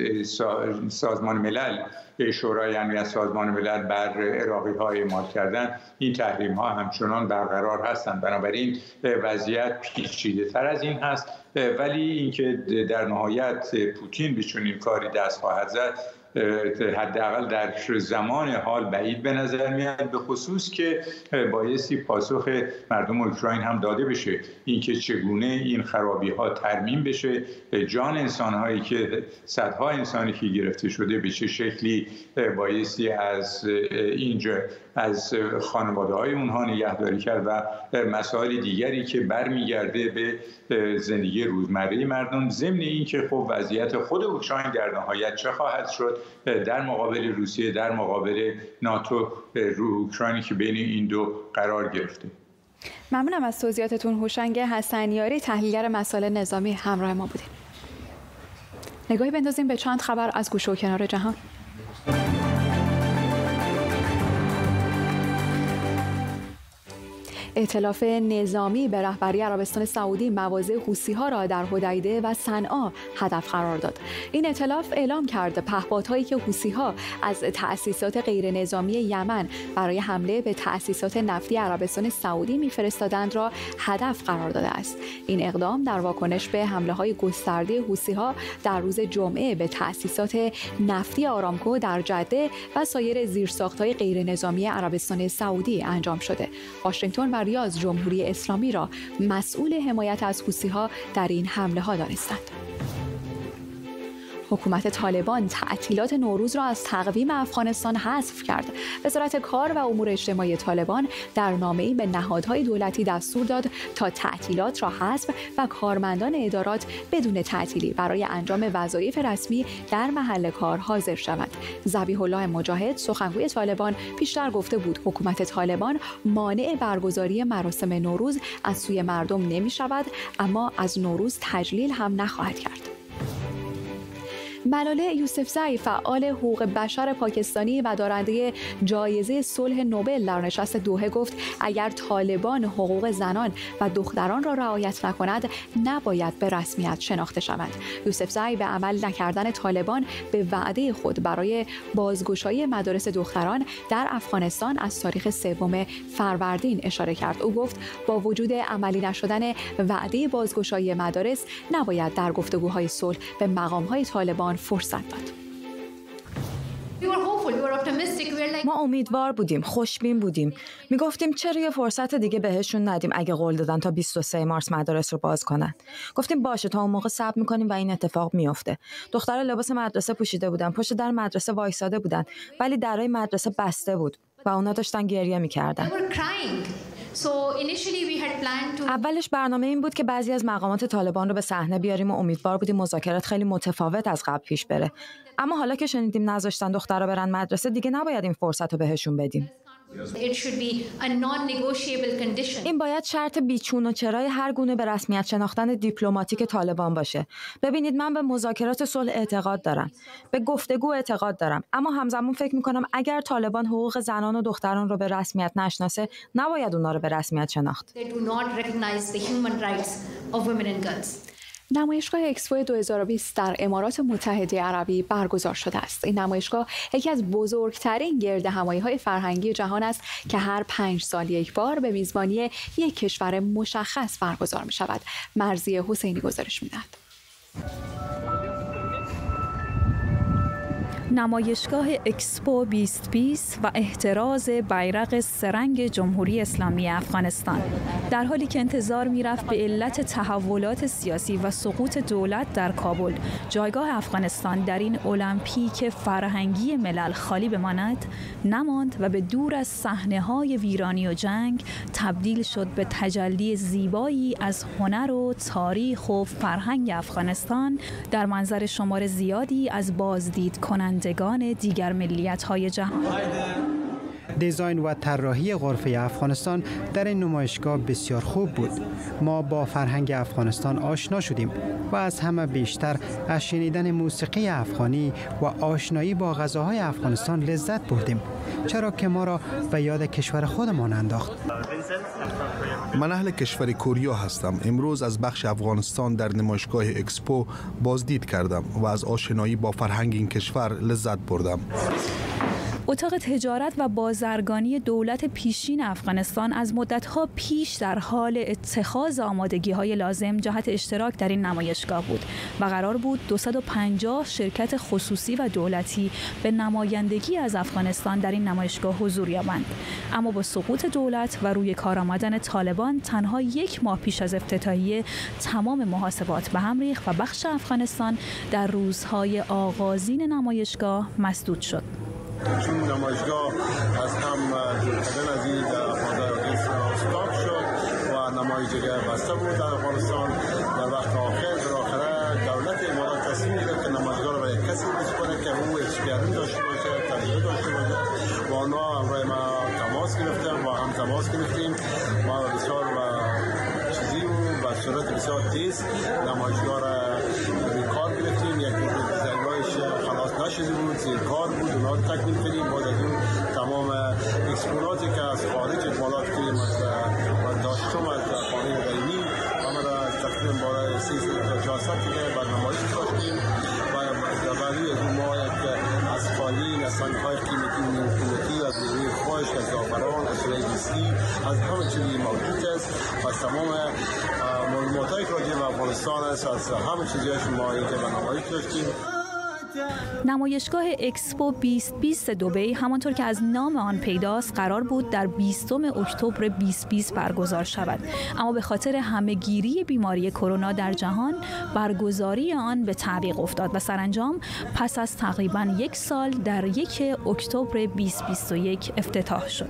سازمان ملل، شورای امنیت سازمان ملل بر عراقی ها اعمال کردن، این تحریم ها همچنان برقرار هستند. بنابراین وضعیت پیچیده تر از این هست، ولی اینکه در نهایت پوتین به چنین کاری دست خواهد زد حداقل در زمان حال بعید به نظر میاد، به خصوص که بایستی پاسخ مردم اوکراین هم داده بشه اینکه چگونه این خرابی ها ترمیم بشه، جان انسان هایی که صدها انسانی که گرفته شده به چه شکلی بایستی از اینجا از خانواده های اونها نگهداری کرد و مسائل دیگری که برمیگرده به زندگی روزمره مردم، ضمن این که خب وضعیت خود اوکراین در نهایت چه خواهد شد در مقابل روسیه، در مقابل ناتو، رو اوکراینی که بین این دو قرار گرفته. ممنونم از توضیحاتتون. هوشنگ حسنیاری، تحلیلگر مسائل نظامی، همراه ما بودیم. نگاهی بندازیم به چند خبر از گوشه و کنار جهان. ائتلاف نظامی به رهبری عربستان سعودی مواضع حوثی‌ها را در حدیده و صنعا هدف قرار داد. این ائتلاف اعلام کرد پهپادهایی که حوثی‌ها از تأسیسات غیر نظامی یمن برای حمله به تأسیسات نفتی عربستان سعودی می‌فرستادند را هدف قرار داده است. این اقدام در واکنش به حمله‌های گسترده حوثی‌ها در روز جمعه به تأسیسات نفتی آرامکو در جده و سایر زیرساخت‌های غیر نظامی عربستان سعودی انجام شده. واشنگتن و ریاض جمهوری اسلامی را مسئول حمایت از حوثی‌ها در این حمله‌ها دانستند. حکومت طالبان تعطیلات نوروز را از تقویم افغانستان حذف کرد. وزارت کار و امور اجتماعی طالبان در نامه‌ای به نهادهای دولتی دستور داد تا تعطیلات را حذف و کارمندان ادارات بدون تعطیلی برای انجام وظایف رسمی در محل کار حاضر شوند. ذبیح الله مجاهد، سخنگوی طالبان، پیشتر گفته بود حکومت طالبان مانع برگزاری مراسم نوروز از سوی مردم نمی‌شود، اما از نوروز تجلیل هم نخواهد کرد. ملاله یوسفزئی، فعال حقوق بشر پاکستانی و دارنده جایزه صلح نوبل در نشست دوحه گفت اگر طالبان حقوق زنان و دختران را رعایت نکند نباید به رسمیت شناخته شود. یوسفزئی به عمل نکردن طالبان به وعده خود برای بازگشایی مدارس دختران در افغانستان از تاریخ سوم فروردین اشاره کرد. او گفت با وجود عملی نشدن وعده بازگشایی مدارس نباید در گفتگوهای صلح به مقام‌های طالبان فرصت داد. ما امیدوار بودیم، خوشبین بودیم. میگفتیم چرا یه فرصت دیگه بهشون ندیم اگه قول دادن تا بیست و سوم مارس مدارس رو باز کنن. گفتیم باشه تا اون موقع صبر میکنیم و این اتفاق میفته. دخترها لباس مدرسه پوشیده بودن، پشت در مدرسه وایساده بودن، ولی درای مدرسه بسته بود و اونا داشتن گریه میکردن. اولش برنامه این بود که بعضی از مقامات طالبان رو به صحنه بیاریم و امیدوار بودیم مذاکرات خیلی متفاوت از قبل پیش بره. اما حالا که شنیدیم نذاشتن دخترها برن مدرسه، دیگه نباید این فرصت رو بهشون بدیم. این باید شرط بیچون و چرای هر گونه به رسمیت شناختن دیپلماتیک طالبان باشه. ببینید من به مذاکرات صلح اعتقاد دارم، به گفتگو اعتقاد دارم، اما همزمان فکر میکنم اگر طالبان حقوق زنان و دختران رو به رسمیت نشناسه، نباید اونا رو به رسمیت شناخت. نمایشگاه اکسپو دو هزار و بیست در امارات متحده عربی برگزار شده است. این نمایشگاه یکی از بزرگترین گردهمایی‌های فرهنگی جهان است که هر پنج سال یک بار به میزبانی یک کشور مشخص برگزار می‌شود. مرضیه حسینی گزارش می‌دهد. نمایشگاه اکسپو بیست بیست و احتراز بیرق سه‌رنگ جمهوری اسلامی افغانستان. در حالی که انتظار می‌رفت به علت تحولات سیاسی و سقوط دولت در کابل جایگاه افغانستان در این المپیک فرهنگی ملل خالی بماند، نماند و به دور از صحنه‌های ویرانی و جنگ تبدیل شد به تجلی زیبایی از هنر و تاریخ و فرهنگ افغانستان در منظر شمار زیادی از بازدید کنند دگان دیگر ملیت‌های جهان. دیزاین و طراحی غرفه افغانستان در این نمایشگاه بسیار خوب بود. ما با فرهنگ افغانستان آشنا شدیم و از همه بیشتر از شنیدن موسیقی افغانی و آشنایی با غذاهای افغانستان لذت بردیم، چرا که ما را به یاد کشور خودمان انداخت. من اهل کشور کوریا هستم. امروز از بخش افغانستان در نمایشگاه اکسپو بازدید کردم و از آشنایی با فرهنگ این کشور لذت بردم. اتاق تجارت و بازرگانی دولت پیشین افغانستان از مدت‌ها پیش در حال اتخاذ آمادگی‌های لازم جهت اشتراک در این نمایشگاه بود و قرار بود دویست و پنجاه شرکت خصوصی و دولتی به نمایندگی از افغانستان در این نمایشگاه حضور یابند. اما با سقوط دولت و روی کار آمدن طالبان تنها یک ماه پیش از افتتاحیه تمام محاسبات به هم ریخت و بخش افغانستان در روزهای آغازین نمایشگاه مسدود شد. چون نمایشگاه از هم جور کردن از این در افغانستان استاپ شد و نمایشگاه بسته بود در افغانستان. در وقت آخر در آخر دولت امارات تصمیم گرفت که نمایشگاه را به یک کسی بسپاره که او اکسپریانس داشته باشه، تجربه داشته باشه و آنها همراه ما تماس گرفتن و هم تماس گرفتیم. ما بسیار چیزی و به صورت بسیار تیز نمایشگاه را روی کار گرفتیم. یک نشده بود، زیر کار بود، اونا رو تکمیل کردیم. باز از اون تمام اکسپوناتی که از خارج اقبالات کردیم از داشتم از خانه غیبی همه را تقریبا بالای سیصد تا چهارصد که بر نمایش داشتیم و بعدی از اون ما یک از قالین، از سنگ‌های قیمتی و نیم‌قیمتی، از نیروی خواهش، از زعفران، از ریگستی، از همه چیزی موجود است. از تمام معلوماتایی که راجع به افغانستان است، از همه چیزی‌هاش ما اینجا به نمایش داشتیم. نمایشگاه اکسپو بیست بیست دبی همانطور که از نام آن پیداست قرار بود در بیستم اکتبر بیست بیست برگزار شود، اما به خاطر همهگیری بیماری کرونا در جهان برگزاری آن به تعویق افتاد و سرانجام پس از تقریباً یک سال در یک اکتبر بیست بیست و یک افتتاح شد.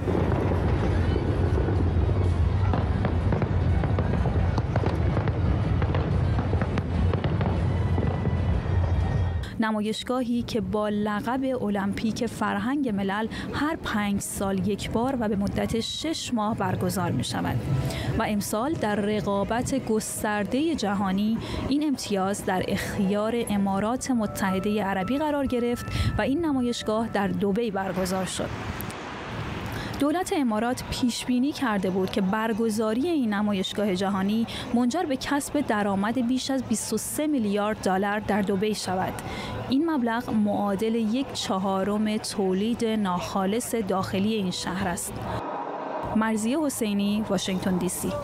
نمایشگاهی که با لقب المپیک فرهنگ ملل هر پنج سال یک بار و به مدت شش ماه برگزار می شود و امسال در رقابت گسترده جهانی این امتیاز در اختیار امارات متحده عربی قرار گرفت و این نمایشگاه در دبی برگزار شد. دولت امارات پیش بینی کرده بود که برگزاری این نمایشگاه جهانی منجر به کسب درآمد بیش از بیست و سه میلیارد دلار در دبی شود. این مبلغ معادل یک چهارم تولید ناخالص داخلی این شهر است. مرضیه حسینی، واشنگتن دی سی.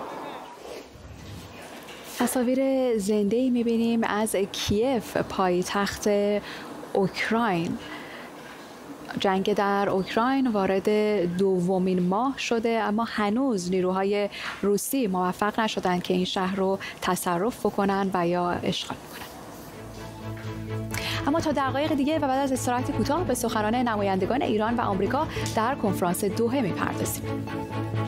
تصاویر زنده‌ای می‌بینیم از کیف، پایتخت اوکراین. جنگ در اوکراین وارد دومین ماه شده، اما هنوز نیروهای روسی موفق نشدند که این شهر رو تصرف بکنن و یا اشغال بکنن. اما تا دقایق دیگه و بعد از استراحت کوتاه به سخنان نمایندگان ایران و آمریکا در کنفرانس دوحه می‌پردازیم.